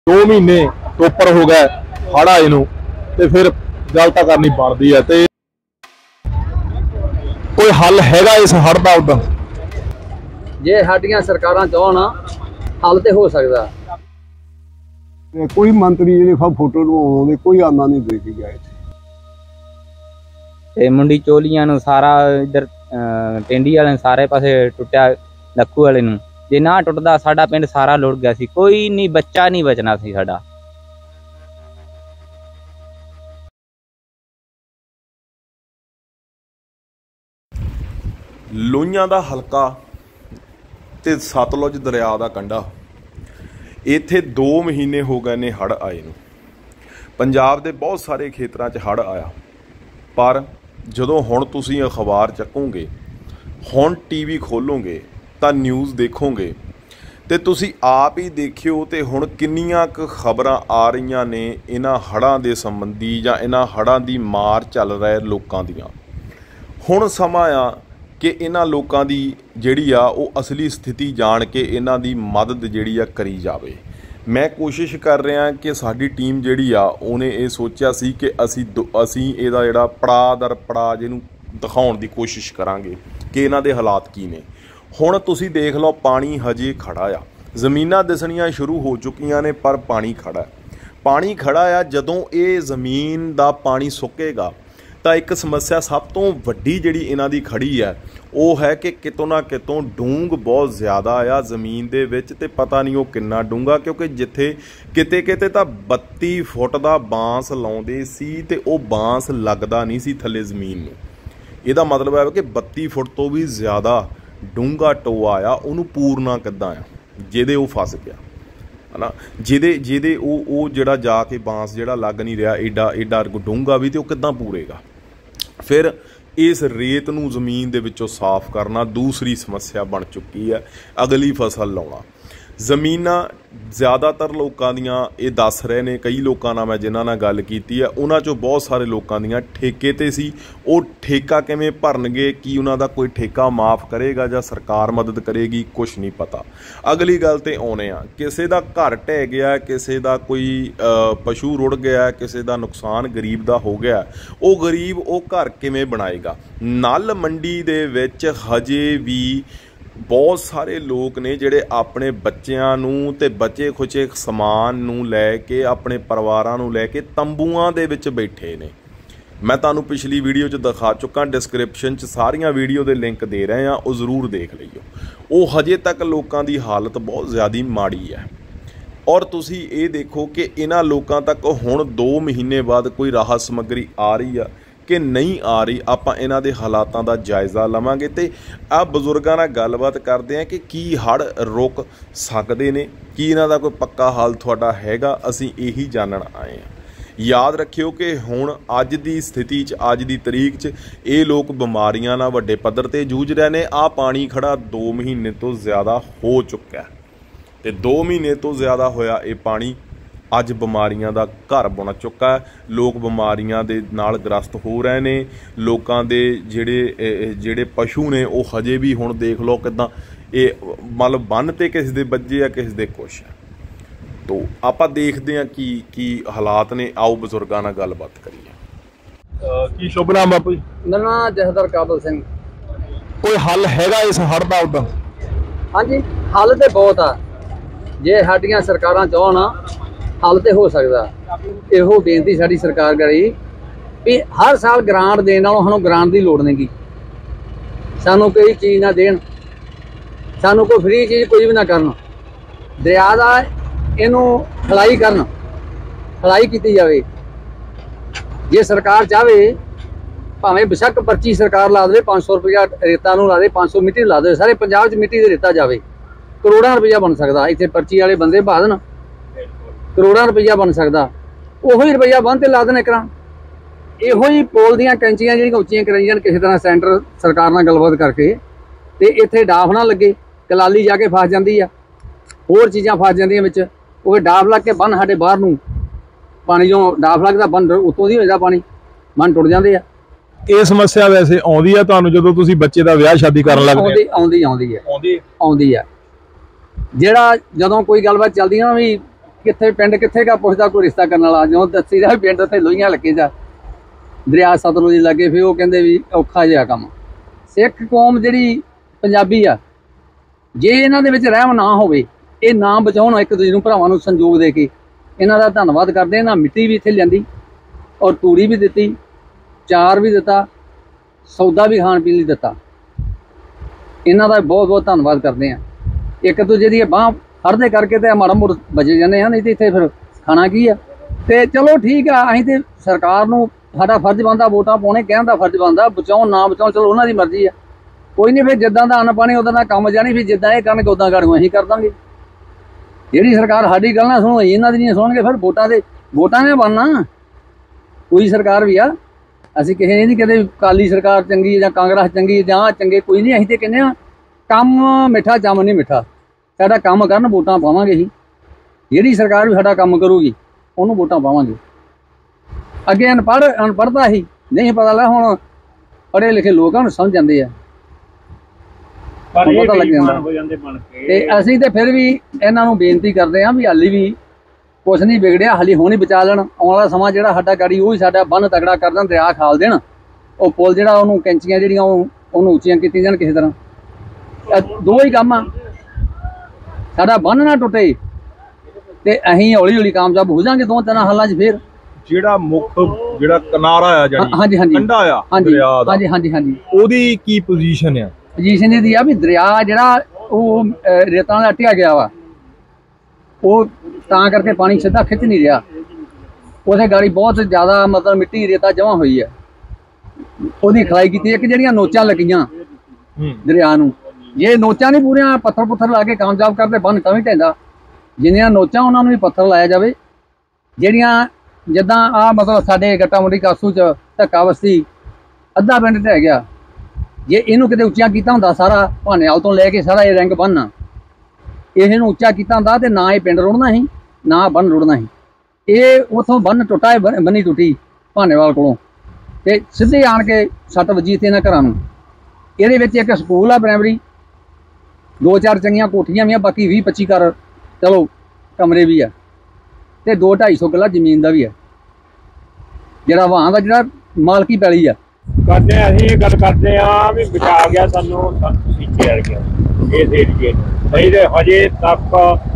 2 महीने तो उपर हो गए हड़ आए नूं ते फिर गल तां करनी बनदी है। ते कोई हल हैगा इस हड़ दा? उदां जे साडियां सरकारां चाहण हल ते हो सकदा। कोई मंत्री जिहड़े फोटो लवाउंदे कोई आंदा नहीं दे के गया ते मुंडी चोलियां नूं सारा इधर टेंडी वाले सारे पासे टुटिया लखू वाले नूं जे ना टुटदा साडा पिंड सारा लुट गया सी, कोई नहीं बच्चा नहीं बचना सी साडा। लोहियां दा हलका ते सतलुज दरिया दा कंढा इत्थे 2 महीने हो गए ने हड़ आए नूं। पंजाब दे बहुत सारे खेतरां च हड़ आया, पर जदों हुण तुसीं अखबार चकोगे, हुण टीवी खोलोगे तां न्यूज़ देखोगे ते तुसीं आप ही देखियो ते हुण किन्नियां क खबरां आ रहीआं ने इन्हां हड़ां दे संबंधी जां इन्हां हड़ां दी मार चल रहे लोकां दियां। हुण समां आ कि इन्हां लोकां दी जिहड़ी आ ओह असली स्थिति जाण के इन्हां दी मदद जिहड़ी आ करी जावे। मैं कोशिश कर रहा कि साडी टीम जिहड़ी आ उहने ये सोचिया सी कि असीं इहदा जिहड़ा पड़ा दर पड़ा जिहनूं दिखाउण दी कोशिश करांगे कि इन्हां दे हालात की ने। हुण तुसीं देख लो पानी हजे खड़ा आ, जमीनां दिसणियां शुरू हो चुकियां ने पर पानी खड़ा है। पानी खड़ा आ, जदों ये जमीन दा पानी सुकेगा तो एक समस्या सब तो वड्डी जिहड़ी इन्हां दी खड़ी है वह है कि कितों ना कितों डूंग बहुत ज़्यादा आ जमीन दे विच ते पता नहीं वो किन्ना डूंगा, क्योंकि जिथे किते किते तां 32 फुट दा बांस लाउंदे सी ते वो बांस लगदा नहीं सी थल्ले जमीन नूं। इहदा मतलब है कि 32 फुट तो भी ज़्यादा डूंगा टोआ आ, उहनूं पूरना किद्दां आ जिहदे वो फस गया है ना, जिहदे वो जिहड़ा जाके बांस जिहड़ा लग नहीं रहा एडा एडा डूंगा भी, तो किद्दां पूरेगा। फिर इस रेत नूं जमीन दे विचों साफ करना दूसरी समस्या बन चुकी है। अगली फसल लाउणा जमीनां ज़्यादातर लोकां दियां ये दस रहे ने, कई लोकां नाल मैं जिन्हां नाल गल कीती है उन्हां चों बहुत सारे लोकां दियां ठेके ते सी। वो ठेका किवें भरनगे, की उन्हां दा कोई ठेका माफ़ करेगा जां सरकार मदद करेगी, कुछ नहीं पता। अगली गल ते आउणे आ, किसे दा घर ढह गया, किसे दा कोई पशु रुड़ गया, किसे दा नुकसान गरीब दा हो गया, वो गरीब वो घर किवें बनाएगा। नल मंडी दे विच हजे भी बहुत सारे लोग ने जिहड़े अपने बच्चों नूं ते बचे खुचे समान नूं लैके अपने परिवारां नूं लैके तंबूआं दे विच बैठे ने। मैं तुहानूं पिछली वीडियो च दिखा चुका, डिस्क्रिप्शन च सारियां वीडियो दे लिंक दे रहे हैं, वो जरूर देख लईओ। वो हजे तक लोगों की हालत बहुत ज़्यादा माड़ी है। और तुसी ये देखो कि इन्हां लोगों तक हुण 2 महीने बाद कोई राहत समग्री आ रही है कि नहीं आ रही, आपां इन्हां दे हालातां दा जायज़ा लवांगे ते आ बजुर्गां नाल गलबात करदे हैं कि की हड़ रुक सकदे ने, की इन्हां दा कोई पक्का हाल तुहाडा हैगा, असीं यही जानन आए हैं। याद रखियो कि हुण अज दी स्थिति च अज दी तरीक च ये लोग बीमारियां नाल वड्डे पद्धर ते जूझ रहे ने। आ पानी खड़ा 2 महीने तो ज़्यादा हो चुका है ते 2 महीने तो ज़्यादा होया ये पानी अज बीमारियां दा घर बन चुका है। लोग बीमारियां दे नाल ग्रस्त हो रहे ने। लोकां दे जिहड़े पशु ने वो हजे भी हुण देख लो किदां ये मतलब बन ते किसी दे बज्जे आ, किसी दे कुछ है। तो आपां देखदे हां की हालात ने। आओ बजुर्गां नाल गलबात करिए। की शुभ नाम बापू जी? मेरा नाम जहदर काबल सिंह। कोई हल हैगा इस हड़ दा? उदां हाँ जी, हल तो बहुत आ, जे साडियां सरकारां चाहण हल तो हो सकता। इहो बेनती साडी सरकार करी भी हर साल ग्रांट देण नालों सानूं ग्रांट की लोड़ नहीं, सानूं कोई चीज़ ना देण, सानूं कोई फ्री चीज़ कुछ भी ना करन, दरिया दा इहनूं खलाई करन, खलाई की जाए। जे सरकार चाहे भावें बेशक पर्ची सरकार ला दे, 500 रुपया रेता नूं ला दे, 500 मिट्टी ला दे, सारे पंजाब च मिट्टी दे रेता जाए, करोड़ां रुपया बन सकता। इत्थे पर्ची वाले बंदे बहा देण, करोड़ां रुपया बन सकता। उही रुपया बन ते ला देने करा। इहो ही पोल दियां कैंचियां जिहड़ियां उच्चियां कराई जाण किसी तरह सेंटर सरकार नाल गलबात करके, ते इत्थे डाफ ना लगे, कलाली जाके फस जांदी आ, होर चीज़ां फस जांदियां विच। ਉਹ ਡਾਫ ਲੱਗ ਕੇ ਬੰਨ ਸਾਡੇ ਬਾਹਰ ਨੂੰ ਪਾਣੀ ਜੋ ਡਾਫ ਲੱਗਦਾ ਬੰਨ ਉਤੋਂ ਦੀ ਹੋ ਜਾਂਦਾ ਪਾਣੀ, ਬੰਨ ਟੁੱਟ ਜਾਂਦੇ ਆ। ਇਹ ਸਮੱਸਿਆ ਵੈਸੇ ਆਉਂਦੀ ਆ ਤੁਹਾਨੂੰ ਜਦੋਂ ਤੁਸੀਂ ਬੱਚੇ ਦਾ ਵਿਆਹ ਸ਼ਾਦੀ ਕਰਨ ਲੱਗਦੇ? ਆਉਂਦੀ ਆ ਜਿਹੜਾ ਜਦੋਂ ਕੋਈ ਗੱਲਬਾਤ ਚੱਲਦੀ ਨਾ ਵੀ ਕਿੱਥੇ ਪਿੰਡ ਕਿੱਥੇ ਕਾ ਪੁੱਛਦਾ ਕੋਈ ਰਿਸ਼ਤਾ ਕਰਨ ਵਾਲਾ, ਜਿਉਂ ਦੱਸੀ ਦਾ ਪਿੰਡ ਉੱਥੇ ਲੋਹੀਆਂ ਲੱਗੇ ਜਾ ਦਰਿਆ ਸਤਲੁਜ ਲੱਗੇ, ਫਿਰ ਉਹ ਕਹਿੰਦੇ ਵੀ ਔਖਾ ਜਿਹਾ ਕੰਮ। ਸਿੱਖ ਕੌਮ ਜਿਹੜੀ ਪੰਜਾਬੀ ਆ, ਜੇ ਇਹਨਾਂ ਦੇ ਵਿੱਚ ਰਹਿਮ ਨਾ ਹੋਵੇ, ਇਹ ਨਾ ਬਚਾਉਣ ਇੱਕ ਦੂਜੇ ਨੂੰ ਭਰਾਵਾਂ ਨੂੰ ਸੰਯੋਗ ਦੇ ਕੇ, ਇਹਨਾਂ ਦਾ ਧੰਨਵਾਦ ਕਰਦੇ। ਇਹਨਾਂ ਮਿੱਟੀ ਵੀ ਇੱਥੇ ਲਿਆਂਦੀ ਔਰ ਤੂੜੀ ਵੀ ਦਿੱਤੀ, ਚਾਰ ਵੀ ਦਿੱਤਾ, ਸੌਦਾ ਵੀ ਖਾਣ ਪੀਣ ਲਈ ਦਿੱਤਾ। ਇਹਨਾਂ ਦਾ ਬਹੁਤ ਬਹੁਤ ਧੰਨਵਾਦ ਕਰਦੇ ਹਾਂ। ਇੱਕ ਦੂਜੇ ਦੀ ਬਾਂਹ ਫੜਦੇ ਕਰਕੇ ਤੇ ਮਾੜਾ ਮੋੜ ਬਚੇ ਜਾਂਦੇ ਆ, ਨਹੀਂ ਤੇ ਇੱਥੇ ਫਿਰ ਖਾਣਾ ਕੀ ਆ। ਤੇ ਚਲੋ ਠੀਕ ਆ, ਅਸੀਂ ਤੇ ਸਰਕਾਰ ਨੂੰ ਸਾਡਾ ਫਰਜ਼ ਬਣਦਾ ਵੋਟਾਂ ਪਾਉਣੇ, ਕਹਿਣ ਦਾ ਫਰਜ਼ ਬਣਦਾ, ਬਚਾਉਣ ਨਾ ਬਚਾਉਣ ਚਲੋ ਉਹਨਾਂ ਦੀ ਮਰਜ਼ੀ ਆ। ਕੋਈ ਨਹੀਂ, ਫਿਰ ਜਿੱਦਾਂ ਦਾ ਅੰਨ ਪਾਣੀ ਉੱਦਾਂ ਦਾ ਕੰਮ ਜਾਣੀ, ਫਿਰ ਜਿੱਦਾਂ ਇਹ ਕਰਨਗੇ ਉੱਦਾਂ ਕਰੂੰ ਅਸੀਂ ਕਰ ਦਾਂਗੇ। ਜਿਹੜੀ ਸਰਕਾਰ ਸਾਡੀ ਗੱਲ ਨਾ ਸੁਣੋ, ਇਹਨਾਂ ਦੀ ਨਹੀਂ ਸੁਣਨਗੇ, ਫਿਰ ਵੋਟਾਂ ਨੇ ਬਣਨਾ। ਕੋਈ ਸਰਕਾਰ ਵੀ ਆ, ਅਸੀਂ ਕਿਸੇ ਨੇ ਨਹੀਂ ਕਦੇ ਅਕਾਲੀ ਸਰਕਾਰ ਚੰਗੀ ਜਾਂ ਕਾਂਗਰਸ ਚੰਗੀ ਜਾਂ ਚੰਗੇ, ਕੋਈ ਨਹੀਂ। ਅਸੀਂ ਤੇ ਕਹਿੰਦੇ ਹਾਂ ਕੰਮ ਮਿੱਠਾ ਚੰਮ ਨਹੀਂ ਮਿੱਠਾ, ਸਾਡਾ ਕੰਮ ਕਰਨ, ਵੋਟਾਂ ਪਾਵਾਂਗੇ ਹੀ। ਜਿਹੜੀ ਸਰਕਾਰ ਵੀ ਸਾਡਾ ਕੰਮ ਕਰੂਗੀ ਉਹਨੂੰ ਵੋਟਾਂ ਪਾਵਾਂਗੇ। ਅੱਗੇ ਅਨਪੜ੍ਹਤਾ ਹੀ ਨਹੀਂ ਪਤਾ ਲੱਗਾ, ਹੁਣ ਪੜ੍ਹੇ ਲਿਖੇ ਲੋਕ ਹੁਣ ਸਮਝ ਜਾਂਦੇ ਆ, ਪਤਾ ਲੱਗ ਜਾਂਦਾ। ਤੇ ਅਸੀਂ ਤੇ ਫਿਰ ਵੀ ਇਹਨਾਂ ਨੂੰ ਬੇਨਤੀ ਕਰਦੇ ਹਾਂ ਵੀ ਹਾਲੀ ਵੀ ਕੁਛ ਨਹੀਂ ਵਿਗੜਿਆ, ਹਾਲੀ ਹੁਣ ਹੀ ਬਚਾ ਲੈਣ। ਆਉਣ ਵਾਲਾ ਸਮਾਂ ਜਿਹੜਾ ਸਾਡਾ ਗਾੜੀ ਉਹ ਹੀ ਸਾਡਾ ਬੰਨ ਤਗੜਾ ਕਰ ਦੇਣ, ਦਰਿਆ ਖਾਲ ਦੇਣ। ਉਹ ਪੁਲ ਜਿਹੜਾ ਉਹਨੂੰ ਕੈਂਚੀਆਂ ਜਿਹੜੀਆਂ ਉਹਨੂੰ ਉੱਚੀਆਂ ਕੀਤੀ ਜਾਣ ਕਿਸੇ ਤਰ੍ਹਾਂ। ਦੋ ਹੀ ਕੰਮ ਆ, ਸਾਡਾ ਬੰਨ ਨਾ ਟੁੱਟੇ ਤੇ ਅਸੀਂ ਹੌਲੀ ਹੌਲੀ ਕਾਮਯਾਬ ਹੋ ਜਾਾਂਗੇ 2-3 ਸਾਲਾਂ 'ਚ। ਫਿਰ ਜਿਹੜਾ ਮੁੱਖ ਜਿਹੜਾ ਕਿਨਾਰਾ ਆ ਹਾਂਜੀ ਹਾਂਜੀ ਕੰਢਾ ਆ ਦਰਿਆ ਦਾ, ਹਾਂਜੀ ਹਾਂਜੀ ਹਾਂਜੀ, ਉਹਦੀ ਕੀ ਪੋਜੀਸ਼ਨ ਆ? ਪੋਜੀਸ਼ਨ ਇਹਦੀ ਆ ਵੀ ਦਰਿਆ ਜਿਹੜਾ ਉਹ ਰੇਤਾਂ ਨਾਲ ਅਟਿਆ ਗਿਆ ਵਾ, ਉਹ ਤਾਂ ਕਰਕੇ ਪਾਣੀ ਸਿੱਧਾ ਖਿੱਚ ਨਹੀਂ ਰਿਹਾ। ਉਹਦੇ ਗਾੜੀ ਬਹੁਤ ਜ਼ਿਆਦਾ ਮਤਲਬ ਮਿੱਟੀ ਰੇਤਾ ਜਮ੍ਹਾਂ ਹੋਈ ਹੈ, ਉਹਦੀ ਖਲਾਈ ਕੀਤੀ। ਇੱਕ ਜਿਹੜੀਆਂ ਨੋਚਾਂ ਲੱਗੀਆਂ ਦਰਿਆ ਨੂੰ, ਜੇ ਨੋਚਾਂ ਨਹੀਂ ਪੂਰੀਆਂ ਪੱਥਰ ਲਾ ਕੇ ਕਾਮਯਾਬ ਕਰਦੇ ਬੰਨ ਤਾਂ ਵੀ ਢਹਿੰਦਾ। ਜਿੰਨੀਆਂ ਨੋਚਾਂ ਉਹਨਾਂ ਨੂੰ ਵੀ ਪੱਥਰ ਲਾਇਆ ਜਾਵੇ। ਜਿਹੜੀਆਂ ਜਿੱਦਾਂ ਆ ਮਤਲਬ ਸਾਡੇ ਗੱਟਾ ਮੁੰਡੀ ਕਾਸੂ 'ਚ ਧੱਕਾ ਵਸਤੀ ਅੱਧਾ ਪਿੰਡ ਢਹਿ ਗਿਆ, ਜੇ ਇਹਨੂੰ ਕਿਤੇ ਉੱਚਾ ਕੀਤਾ ਹੁੰਦਾ ਸਾਰਾ ਭਾਨੇਵਾਲ ਤੋਂ ਲੈ ਕੇ ਸਾਰਾ ਇਹ ਰਿੰਗ ਬੰਨ੍ਹ ਇਹਨੂੰ ਉੱਚਾ ਕੀਤਾ ਹੁੰਦਾ ਤੇ ਨਾ ਇਹ ਪਿੰਡ ਰੁੜਨਾ ਸੀ, ਨਾ ਬੰਨ ਰੁੜਨਾ ਸੀ। ਇਹ ਉੱਥੋਂ ਬੰਨ ਟੁੱਟਾ, ਬੰਨੀ ਟੁੱਟੀ ਭਾਨੇਵਾਲ ਕੋਲੋਂ ਤੇ ਸਿੱਧੇ ਆਣ ਕੇ ਸੱਟ ਵੱਜੀ ਤੇ ਇਹਨਾਂ ਘਰਾਂ ਨੂੰ। ਇਹਦੇ ਵਿੱਚ ਇੱਕ ਸਕੂਲ ਆ ਪ੍ਰਾਇਮਰੀ, 2-4 ਚੰਗੀਆਂ ਕੋਠੀਆਂ ਵੀ ਆ, ਬਾਕੀ 20-25 ਘਰ ਚਲੋ ਕਮਰੇ ਵੀ ਆ, ਤੇ 2-250 ਕਿੱਲਾ ਜ਼ਮੀਨ ਦਾ ਵੀ ਆ, ਜਿਹੜਾ ਵਾਹਾਂ ਦਾ ਜਿਹੜਾ ਮਾਲਕੀ ਪੈਲੀ ਆ। ਕਰਦੇ ਅਸੀਂ ਇਹ ਗੱਲ ਕਰਦੇ ਆ ਵੀ ਬਚਾ ਗਿਆ ਸਾਨੂੰ ਪਿੱਛੇ ਅੜ ਗਿਆ ਇਸ ਏਰੀਏ, ਨਹੀਂ ਤੇ ਹਜੇ ਤੱਕ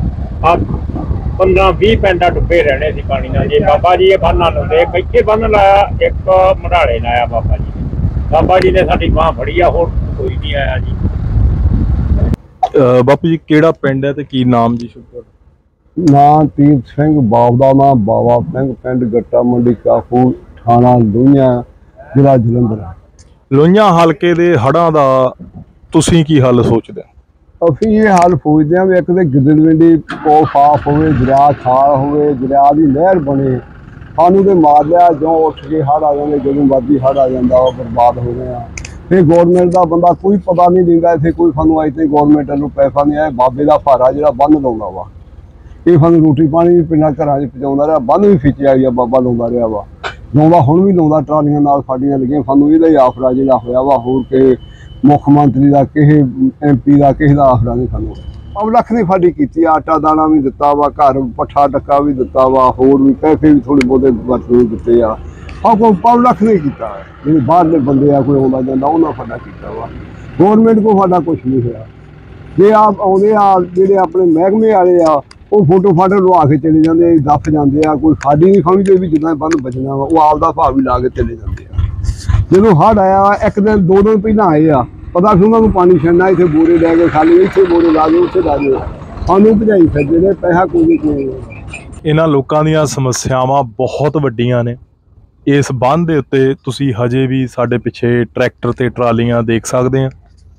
15-20 ਪਿੰਡਾਂ ਡੁੱਬੇ ਰਹਿਣੇ ਸੀ ਪਾਣੀ ਨਾਲ। ਜੇ ਬਾਬਾ ਜੀ ਇਹ ਬੰਨ੍ਹ ਲਾਉਂਦੇ, ਇੱਥੇ ਬੰਨ੍ਹ ਲਾਇਆ, ਇੱਕ ਮੜਾਲੇ ਲਾਇਆ ਬਾਬਾ ਜੀ ਨੇ। ਬਾਬਾ ਜੀ ਨੇ ਸਾਡੀ ਬਾਂਹ ਫੜੀ ਆ, ਹੋਰ ਕੋਈ ਨਹੀਂ ਆਇਆ ਜੀ। ਬਾਪੂ ਜੀ ਕਿਹੜਾ ਪਿੰਡ ਹੈ ਤੇ ਕੀ ਨਾਮ ਜੀ? ਸ਼ੁਕਰ ਨਾਂ ਤੀਰਥ ਸਿੰਘ, ਬਾਪ ਦਾ ਨਾਂ ਬਾਵਾ ਸਿੰਘ, ਪਿੰਡ ਗੱਟਾ ਮੰਡੀ ਕਾਫੂ, ਥਾਣਾ ਲੋਹੀਆਂ, ਜ਼ਿਲ੍ਹਾ ਜਲੰਧਰ। ਲੋਹੀਆਂ ਹਲਕੇ ਦੇ ਹੜ੍ਹਾਂ ਦਾ ਤੁਸੀਂ ਕੀ ਹੱਲ ਸੋਚਦੇ ਹੋ? ਅਸੀਂ ਇਹ ਹੱਲ ਸੋਚਦੇ ਹਾਂ ਵੀ ਇੱਕ ਤਾਂ ਗਿੱਦੜਵਿੰਡੀ ਕੋਲ ਸਾਫ਼ ਹੋਵੇ, ਦਰਿਆ ਖਾਲ ਹੋਵੇ, ਦਰਿਆ ਦੀ ਨਹਿਰ ਬਣੇ। ਸਾਨੂੰ ਤੇ ਮਾਰ ਲਿਆ, ਜੋ ਉੱਠ ਕੇ ਹੜ੍ਹ ਆ ਜਾਂਦੇ, ਜਦੋਂ ਮਰਜ਼ੀ ਹੜ੍ਹ ਆ ਜਾਂਦਾ, ਉਹ ਬਰਬਾਦ ਹੋ ਗਏ ਆ। ਫਿਰ ਗੌਰਮੈਂਟ ਦਾ ਬੰਦਾ ਕੋਈ ਪਤਾ ਨਹੀਂ ਦਿੰਦਾ, ਇੱਥੇ ਕੋਈ ਸਾਨੂੰ ਅੱਜ ਤੱਕ ਗੌਰਮੈਂਟ ਵੱਲੋਂ ਪੈਸਾ ਨਹੀਂ ਆਇਆ। ਬਾਬੇ ਦਾ ਭਾਰਾ ਜਿਹੜਾ ਬੰਨ੍ਹ ਲਾਉਂਦਾ ਵਾ, ਇਹ ਸਾਨੂੰ ਰੋਟੀ ਪਾਣੀ ਵੀ ਪਿੰਡਾਂ ਘਰਾਂ 'ਚ ਪਹੁੰਚਾਉਂਦਾ ਰਿਹਾ। ਬੰਨ੍ਹ ਵੀ ਖਿੱਚਿਆ ਗਿਆ, ਬਾਬਾ ਲਾਉਂਦਾ ਰਿਹਾ ਵਾ, ਲਾਉਂਦਾ ਹੁਣ ਵੀ ਲਾਉਂਦਾ, ਟਰਾਲੀਆਂ ਨਾਲ ਸਾਡੀਆਂ ਲੱਗੀਆਂ। ਸਾਨੂੰ ਇਹਦਾ ਹੀ ਆਸਰਾ ਜਿਹੜਾ ਹੋਇਆ ਵਾ, ਹੋਰ ਕਿਸੇ ਮੁੱਖ ਮੰਤਰੀ ਦਾ, ਕਿਸੇ MP ਦਾ, ਕਿਸੇ ਦਾ ਆਸਰਾ ਨਹੀਂ ਸਾਨੂੰ। ਪਬਲਿਕ ਨੇ ਸਾਡੀ ਕੀਤੀ, ਆਟਾ ਦਾਣਾ ਵੀ ਦਿੱਤਾ ਵਾ, ਘਰ ਪੱਠਾ ਡੱਕਾ ਵੀ ਦਿੱਤਾ ਵਾ, ਹੋਰ ਵੀ ਪੈਸੇ ਵੀ ਥੋੜ੍ਹੇ ਬਹੁਤੇ ਵਰਤੋਂ ਦਿੱਤੇ ਆ। ਹਾਂ, ਕੋਈ ਪਬਲਿਕ ਨੇ ਕੀਤਾ, ਜਿਹੜੇ ਬਾਹਰਲੇ ਬੰਦੇ ਆ ਕੋਈ ਆਉਂਦਾ ਜਾਂਦਾ, ਉਹਨਾਂ ਸਾਡਾ ਕੀਤਾ ਵਾ। ਗੌਰਮੈਂਟ ਕੋਲ ਸਾਡਾ ਕੁਛ ਨਹੀਂ ਹੋਇਆ। ਜੇ ਆਪ ਆਉਂਦੇ ਆ ਜਿਹੜੇ ਆਪਣੇ ਮਹਿਕਮੇ ਵਾਲੇ ਆ, ਉਹ ਫੋਟੋ ਲਵਾ ਕੇ ਚਲੇ ਜਾਂਦੇ, ਦੱਸ ਜਾਂਦੇ ਆ, ਕੋਈ ਸਾਡੀ ਨਹੀਂ ਸਮਝਦੇ ਵੀ ਜਿੱਦਾਂ ਬੰਨ ਬਚਣਾ ਵਾ, ਉਹ ਆਪਦਾ ਭਾਅ ਵੀ ਲਾ ਕੇ ਚਲੇ ਜਾਂਦੇ ਆ। ਜਦੋਂ ਹੜ੍ਹ ਆਇਆ, ਇੱਕ ਦਿਨ 2 ਦਿਨ ਪਹਿਲਾਂ ਆਏ ਆ, ਪਤਾ ਸੀ ਉਹਨਾਂ ਨੂੰ ਪਾਣੀ ਛੱਡਣਾ, ਇੱਥੇ ਬੋਰੇ ਲੈ ਕੇ ਖਾਲੀ, ਇੱਥੇ ਬੋਰੇ ਲਾ ਦਿਓ, ਉੱਥੇ ਲਾ ਦਿਓ, ਸਾਨੂੰ ਭਜਾਈ ਫਿਰਦੇ ਨੇ, ਪੈਸਾ ਕੋਈ ਨਹੀਂ। ਇਹਨਾਂ ਲੋਕਾਂ ਦੀਆਂ ਸਮੱਸਿਆਵਾਂ ਬਹੁਤ ਵੱਡੀਆਂ ਨੇ। ਇਸ ਬੰਨ੍ਹ ਦੇ ਉੱਤੇ ਤੁਸੀਂ ਹਜੇ ਵੀ ਸਾਡੇ ਪਿੱਛੇ ਟਰੈਕਟਰ ਤੇ ਟਰਾਲੀਆਂ ਦੇਖ ਸਕਦੇ ਆ।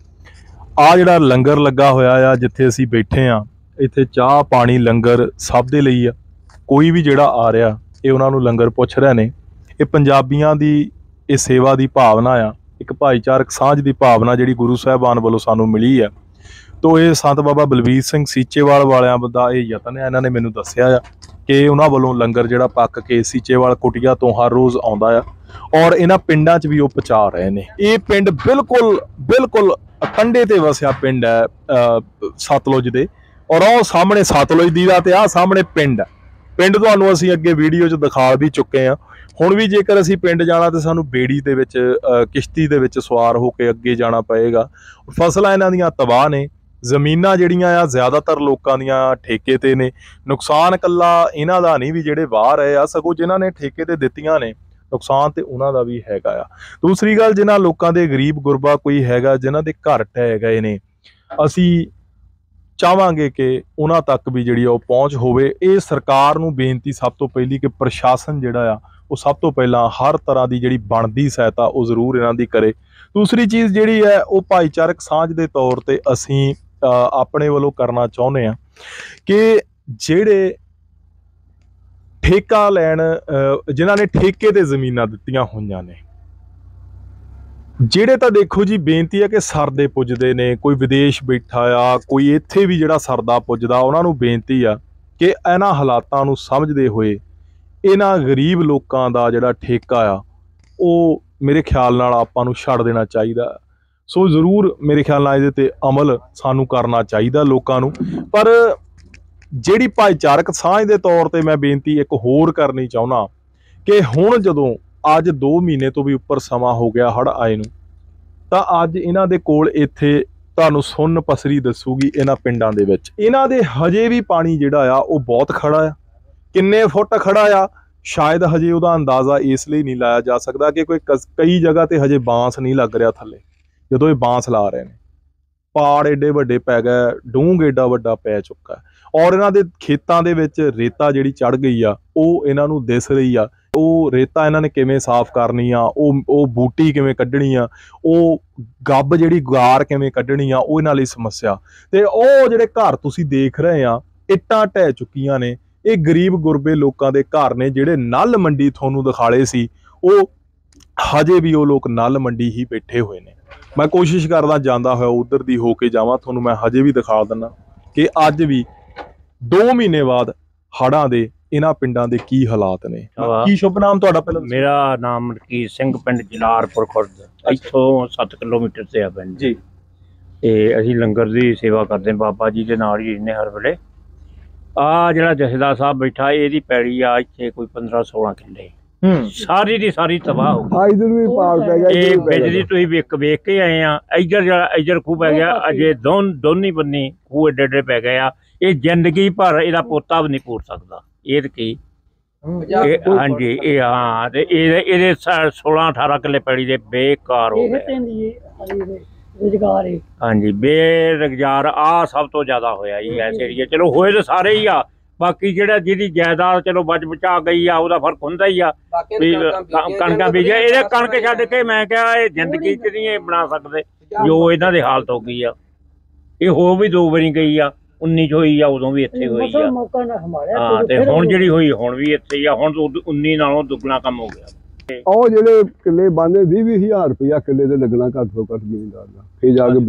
ਆ ਜਿਹੜਾ ਲੰਗਰ ਲੱਗਾ ਹੋਇਆ ਆ, ਜਿੱਥੇ ਅਸੀਂ ਬੈਠੇ ਆ, ਇੱਥੇ ਚਾਹ ਪਾਣੀ ਲੰਗਰ ਸਭ ਦੇ ਲਈ ਆ। ਕੋਈ ਵੀ ਜਿਹੜਾ ਆ ਰਿਹਾ, ਇਹ ਉਹਨਾਂ ਨੂੰ ਲੰਗਰ ਪੁੱਛ ਰਹੇ ਨੇ। ਇਹ ਪੰਜਾਬੀਆਂ ਦੀ ਇਹ ਸੇਵਾ ਦੀ ਭਾਵਨਾ ਆ, ਇੱਕ ਭਾਈਚਾਰਕ ਸਾਂਝ ਦੀ ਭਾਵਨਾ ਜਿਹੜੀ ਗੁਰੂ ਸਾਹਿਬਾਨ ਵੱਲੋਂ ਸਾਨੂੰ ਮਿਲੀ ਆ। ਤੋ ਇਹ ਸੰਤ ਬਾਬਾ ਬਲਵੀਰ ਸਿੰਘ ਸੀਚੇਵਾਲ ਵਾਲਿਆਂ ਦਾ ਇਹ ਯਤਨ ਹੈ। ਇਹਨਾਂ ਨੇ ਮੈਨੂੰ ਦੱਸਿਆ ਆ ਕਿ ਉਹਨਾਂ ਵੱਲੋਂ ਲੰਗਰ ਜਿਹੜਾ ਪੱਕ ਕੇ ਸੀਚੇਵਾਲ ਕੁਟੀਆ ਤੋਂ ਹਰ ਰੋਜ਼ ਆਉਂਦਾ ਆ, ਔਰ ਇਹਨਾਂ ਪਿੰਡਾਂ 'ਚ ਵੀ ਉਹ ਪਹੁੰਚਾ ਰਹੇ ਨੇ। ਇਹ ਪਿੰਡ ਬਿਲਕੁਲ ਕੰਢੇ ਤੇ ਵਸਿਆ ਪਿੰਡ ਹੈ ਸਤਲੁਜ ਦੇ, ਔਰ ਉਹ ਸਾਹਮਣੇ ਸਤਲੁਜ ਦੀ ਦਾ ਤੇ ਆਹ ਸਾਹਮਣੇ ਪਿੰਡ ਹੈ। ਪਿੰਡ ਤੁਹਾਨੂੰ ਅਸੀਂ ਅੱਗੇ ਵੀਡੀਓ 'ਚ ਦਿਖਾ ਵੀ ਚੁੱਕੇ ਹਾਂ। ਹੁਣ ਵੀ ਜੇਕਰ ਅਸੀਂ ਪਿੰਡ ਜਾਣਾ ਤੇ ਸਾਨੂੰ ਬੇੜੀ ਦੇ ਵਿੱਚ ਕਿਸ਼ਤੀ ਦੇ ਵਿੱਚ ਸਵਾਰ ਹੋ ਕੇ ਅੱਗੇ ਜਾਣਾ ਪਏਗਾ। ਫਸਲਾਂ ਇਹਨਾਂ ਦੀਆਂ ਤਬਾਹ ਨੇ, ਜ਼ਮੀਨਾਂ ਜਿਹੜੀਆਂ ਆ ਜ਼ਿਆਦਾਤਰ ਲੋਕਾਂ ਦੀਆਂ ਠੇਕੇ ਤੇ ਨੇ। ਨੁਕਸਾਨ ਇਕੱਲਾ ਇਹਨਾਂ ਦਾ ਨਹੀਂ ਵੀ ਜਿਹੜੇ ਬਾਹਰ ਆਏ ਆ, ਸਗੋਂ ਜਿਨ੍ਹਾਂ ਨੇ ਠੇਕੇ ਤੇ ਦਿੱਤੀਆਂ ਨੇ ਨੁਕਸਾਨ ਤੇ ਉਹਨਾਂ ਦਾ ਵੀ ਹੈਗਾ ਆ। ਦੂਸਰੀ ਗੱਲ, ਜਿਨ੍ਹਾਂ ਲੋਕਾਂ ਦੇ ਗਰੀਬ ਗੁਰਬਾ ਕੋਈ ਹੈਗਾ ਜਿਨ੍ਹਾਂ ਦੇ ਘਰ ਢਹਿ ਗਏ ਨੇ, ਅਸੀਂ ਚਾਹਾਂਗੇ ਕਿ ਉਹਨਾਂ ਤੱਕ ਵੀ ਜਿਹੜੀ ਉਹ ਪਹੁੰਚ ਹੋਵੇ। ਇਹ ਸਰਕਾਰ ਨੂੰ ਬੇਨਤੀ ਸਭ ਤੋਂ ਪਹਿਲੀ ਕਿ ਪ੍ਰਸ਼ਾਸਨ ਜਿਹੜਾ ਆ ਉਹ ਸਭ ਤੋਂ ਪਹਿਲਾਂ ਹਰ ਤਰ੍ਹਾਂ ਦੀ ਜਿਹੜੀ ਬਣਦੀ ਸਹਾਇਤਾ ਉਹ ਜ਼ਰੂਰ ਇਹਨਾਂ ਦੀ ਕਰੇ। ਦੂਸਰੀ ਚੀਜ਼ ਜਿਹੜੀ ਹੈ ਉਹ ਭਾਈਚਾਰਕ ਸਾਂਝ ਦੇ ਤੌਰ ਤੇ ਅਸੀਂ ਆਪਣੇ ਵੱਲੋਂ ਕਰਨਾ ਚਾਹੁੰਦੇ ਹਾਂ ਕਿ ਜਿਹੜੇ ਠੇਕਾ ਲੈਣ ਜਿਨ੍ਹਾਂ ਨੇ ਠੇਕੇ ਤੇ ਜ਼ਮੀਨਾਂ ਦਿੱਤੀਆਂ ਹੋਈਆਂ ਨੇ, ਜਿਹੜੇ ਤਾਂ ਦੇਖੋ ਜੀ ਬੇਨਤੀ ਹੈ ਕਿ ਸਰਦੇ ਪੁੱਜਦੇ ਨੇ, ਕੋਈ ਵਿਦੇਸ਼ ਬੈਠਾ ਆ, ਕੋਈ ਇੱਥੇ ਵੀ ਜਿਹੜਾ ਸਰਦਾ ਪੁੱਜਦਾ, ਉਹਨਾਂ ਨੂੰ ਬੇਨਤੀ ਆ ਕਿ ਇਹਨਾਂ ਹਾਲਾਤਾਂ ਨੂੰ ਸਮਝਦੇ ਹੋਏ ਇਹਨਾਂ ਗਰੀਬ ਲੋਕਾਂ ਦਾ ਜਿਹੜਾ ਠੇਕਾ ਆ ਉਹ ਮੇਰੇ ਖਿਆਲ ਨਾਲ ਆਪਾਂ ਨੂੰ ਛੱਡ ਦੇਣਾ ਚਾਹੀਦਾ। ਸੋ ਜ਼ਰੂਰ ਮੇਰੇ ਖਿਆਲ ਨਾਲ ਇਹਦੇ ਤੇ ਅਮਲ ਸਾਨੂੰ ਕਰਨਾ ਚਾਹੀਦਾ ਲੋਕਾਂ ਨੂੰ। ਪਰ ਜਿਹੜੀ ਭਾਈਚਾਰਕ ਸਾਂਝ ਦੇ ਤੌਰ ਤੇ ਮੈਂ ਬੇਨਤੀ ਇੱਕ ਹੋਰ ਕਰਨੀ ਚਾਹੁੰਦਾ ਕਿ ਹੁਣ ਜਦੋਂ ਅੱਜ 2 ਮਹੀਨੇ ਤੋਂ ਵੀ ਉੱਪਰ ਸਮਾਂ ਹੋ ਗਿਆ ਹੜ੍ਹ ਆਏ ਨੂੰ, ਤਾਂ ਅੱਜ ਇਹਨਾਂ ਦੇ ਕੋਲ ਇੱਥੇ ਤੁਹਾਨੂੰ ਸੁੰਨ ਪਸਰੀ ਦੱਸੂਗੀ ਇਹਨਾਂ ਪਿੰਡਾਂ ਦੇ ਵਿੱਚ ਇਹਨਾਂ ਦੇ ਹਜੇ ਵੀ ਪਾਣੀ ਜਿਹੜਾ ਆ ਉਹ ਬਹੁਤ ਖੜਾ ਆ। ਕਿੰਨੇ ਫੁੱਟ ਖੜਾ ਆ ਸ਼ਾਇਦ ਹਜੇ ਉਹਦਾ ਅੰਦਾਜ਼ਾ ਇਸ ਲਈ ਨਹੀਂ ਲਾਇਆ ਜਾ ਸਕਦਾ ਕਿ ਕਈ ਜਗ੍ਹਾ ਤੇ ਹਜੇ ਬਾਂਸ ਨਹੀਂ ਲੱਗ ਰਿਹਾ ਥੱਲੇ। ਜਦੋਂ ਇਹ ਬਾਂਸ ਲਾ ਰਹੇ ਨੇ, ਪਾੜ ਏਡੇ ਵੱਡੇ ਪੈ ਗਏ, ਡੂੰਘ ਏਡਾ ਵੱਡਾ ਪੈ ਚੁੱਕਾ ਔਰ ਇਹਨਾਂ ਦੇ ਖੇਤਾਂ ਦੇ ਵਿੱਚ ਰੇਤਾ ਜਿਹੜੀ ਚੜ ਗਈ ਆ ਉਹ ਇਹਨਾਂ ਨੂੰ ਦਿਸ ਰਹੀ ਆ। ਉਹ ਰੇਤਾ ਇਹਨਾਂ ਨੇ ਕਿਵੇਂ ਸਾਫ਼ ਕਰਨੀ ਆ, ਉਹ ਬੂਟੀ ਕਿਵੇਂ ਕੱਢਣੀ ਆ, ਉਹ ਗੱਬ ਜਿਹੜੀ ਗਾਰ ਕਿਵੇਂ ਕੱਢਣੀ ਆ, ਉਹ ਇਹਨਾਂ ਲਈ ਸਮੱਸਿਆ। ਤੇ ਉਹ ਜਿਹੜੇ ਘਰ ਤੁਸੀਂ ਦੇਖ ਰਹੇ ਆ, ਇੱਟਾਂ ਢਹਿ ਚੁੱਕੀਆਂ ਨੇ। ਇਹ ਗਰੀਬ ਗੁਰਬੇ ਲੋਕਾਂ ਦੇ ਘਰ ਨੇ ਜਿਹੜੇ ਨਲ ਮੰਡੀ ਤੁਹਾਨੂੰ ਦਿਖਾਲੇ ਸੀ, ਉਹ ਹਜੇ ਵੀ ਉਹ ਲੋਕ ਨਲ ਮੰਡੀ ਹੀ ਬੈਠੇ ਹੋਏ ਨੇ। ਮੈਂ ਕੋਸ਼ਿਸ਼ ਕਰਦਾ ਜਾਂਦਾ ਹੋਇਆ ਉਧਰ ਦੀ ਹੋ ਕੇ ਜਾਵਾਂ, ਤੁਹਾਨੂੰ ਮੈਂ ਹਜੇ ਵੀ ਦਿਖਾ ਦਿੰਦਾ ਕਿ ਅੱਜ ਵੀ 2 ਮਹੀਨੇ ਬਾਅਦ ਹੜ੍ਹਾਂ ਦੇ ਇਹਨਾਂ ਪਿੰਡਾਂ ਦੇ ਕੀ ਹਾਲਾਤ ਨੇ। ਕੀ ਸ਼ੁਭ ਨਾਮ ਤੁਹਾਡਾ? ਪਹਿਲਾਂ ਮੇਰਾ ਨਾਮ ਮਲਕੀਤ ਸਿੰਘ, ਪਿੰਡ ਜਲਾਲਪੁਰ ਖੁਰਦ, ਇੱਥੋਂ 7 ਕਿਲੋਮੀਟਰ ਤੇ ਆ ਪਿੰਡ ਜੀ। ਤੇ ਅਸੀਂ ਲੰਗਰ ਦੀ ਸੇਵਾ ਕਰਦੇ ਬਾਬਾ ਜੀ ਦੇ ਨਾਲ ਹੀ ਰਹਿੰਦੇ ਹਰ ਵੇਲੇ। ਆ ਜਿਹੜਾ ਜਥੇਦਾਰ ਸਾਹਿਬ ਬੈਠਾ ਇਹਦੀ ਪੈੜੀ ਆ ਇੱਥੇ ਕੋਈ 15-16 ਕਿੱਲੇ, ਸਾਰੀ ਦੀ ਸਾਰੀ ਤਬਾਹ ਹੋ ਗਈ। ਇਧਰ ਵੀ ਪਾੜ ਪੈ ਗਿਆ, ਇਹ ਬਿਜਲੀ ਤੁਸੀਂ ਵੇਖ ਕੇ ਆਏ ਆ। ਇੱਧਰ ਖੂਹ ਪੈ ਗਿਆ, ਅਜੇ ਦੋਨੀ ਬੰਨੀ ਖੂਹ ਏਡੇ ਏਡੇ ਪੈ ਗਏ ਆ। ਇਹ ਜ਼ਿੰਦਗੀ ਭਰ ਇਹਦਾ ਪੋਤਾ ਵੀ ਨਹੀਂ ਪੂਰ ਸਕਦਾ। ਇਹ ਤੇ ਕੀ ਹਾਂਜੀ ਇਹ ਹਾਂ, ਤੇ ਇਹਦੇ 16-18 ਕਿੱਲੇ ਪੈੜੀ ਦੇ ਬੇਕਾਰ ਹੋ ਗਏ। ਹਾਂਜੀ ਬੇਰੁਜ਼ਗਾਰ ਆ ਸਭ ਤੋਂ ਜ਼ਿਆਦਾ ਹੋਇਆ ਜੀ ਇਸ ਏਰੀਏ। ਚਲੋ ਹੋਏ ਤਾਂ ਸਾਰੇ ਹੀ ਆ, ਬਾਕੀ ਜਿਹੜਾ ਜਿਹਦੀ ਜਾਇਦਾਦ ਚਲੋ ਬਚ ਬਚਾ ਗਈ ਆ ਉਹਦਾ ਫਰਕ ਹੁੰਦਾ ਹੀ ਆ। ਵੀ ਕਣਕਾਂ ਬੀਜਿਆ, ਇਹਦੇ ਕਣਕ ਛੱਡ ਕੇ ਮੈਂ ਕਿਹਾ ਇਹ ਜ਼ਿੰਦਗੀ 'ਚ ਨਹੀਂ ਇਹ ਬਣਾ ਸਕਦੇ ਜੋ ਇਹਨਾਂ ਦੀ ਹਾਲਤ ਹੋ ਗਈ ਆ। ਇਹ ਹੋ ਵੀ 2 ਵਾਰੀ ਗਈ ਆ, 19 ਚ ਹੋਈ ਆ, ਉਦੋਂ ਵੀ ਇੱਥੇ ਹੋਈ ਆ। ਹਾਂ ਤੇ ਹੁਣ ਜਿਹੜੀ ਹੋਈ ਹੁਣ ਵੀ ਇੱਥੇ ਹੀ ਆ। ਹੁਣ 19 ਨਾਲੋਂ ਦੁੱਗਣਾ ਕੰਮ ਹੋ ਗਿਆ। ਉਹ ਜਿਹੜੇ ਕਿੱਲੇ ਬੰਦੇ 20-20 ਰੁਪਇਆ ਕਿੱਲੇ ਤੇ ਲੱਗਣਾ ਘੱਟ ਤੋਂ ਘੱਟ ਜ਼ਿਮੀਂਦਾਰ ਦਾ, ਫਿਰ ਜਾ ਕੇ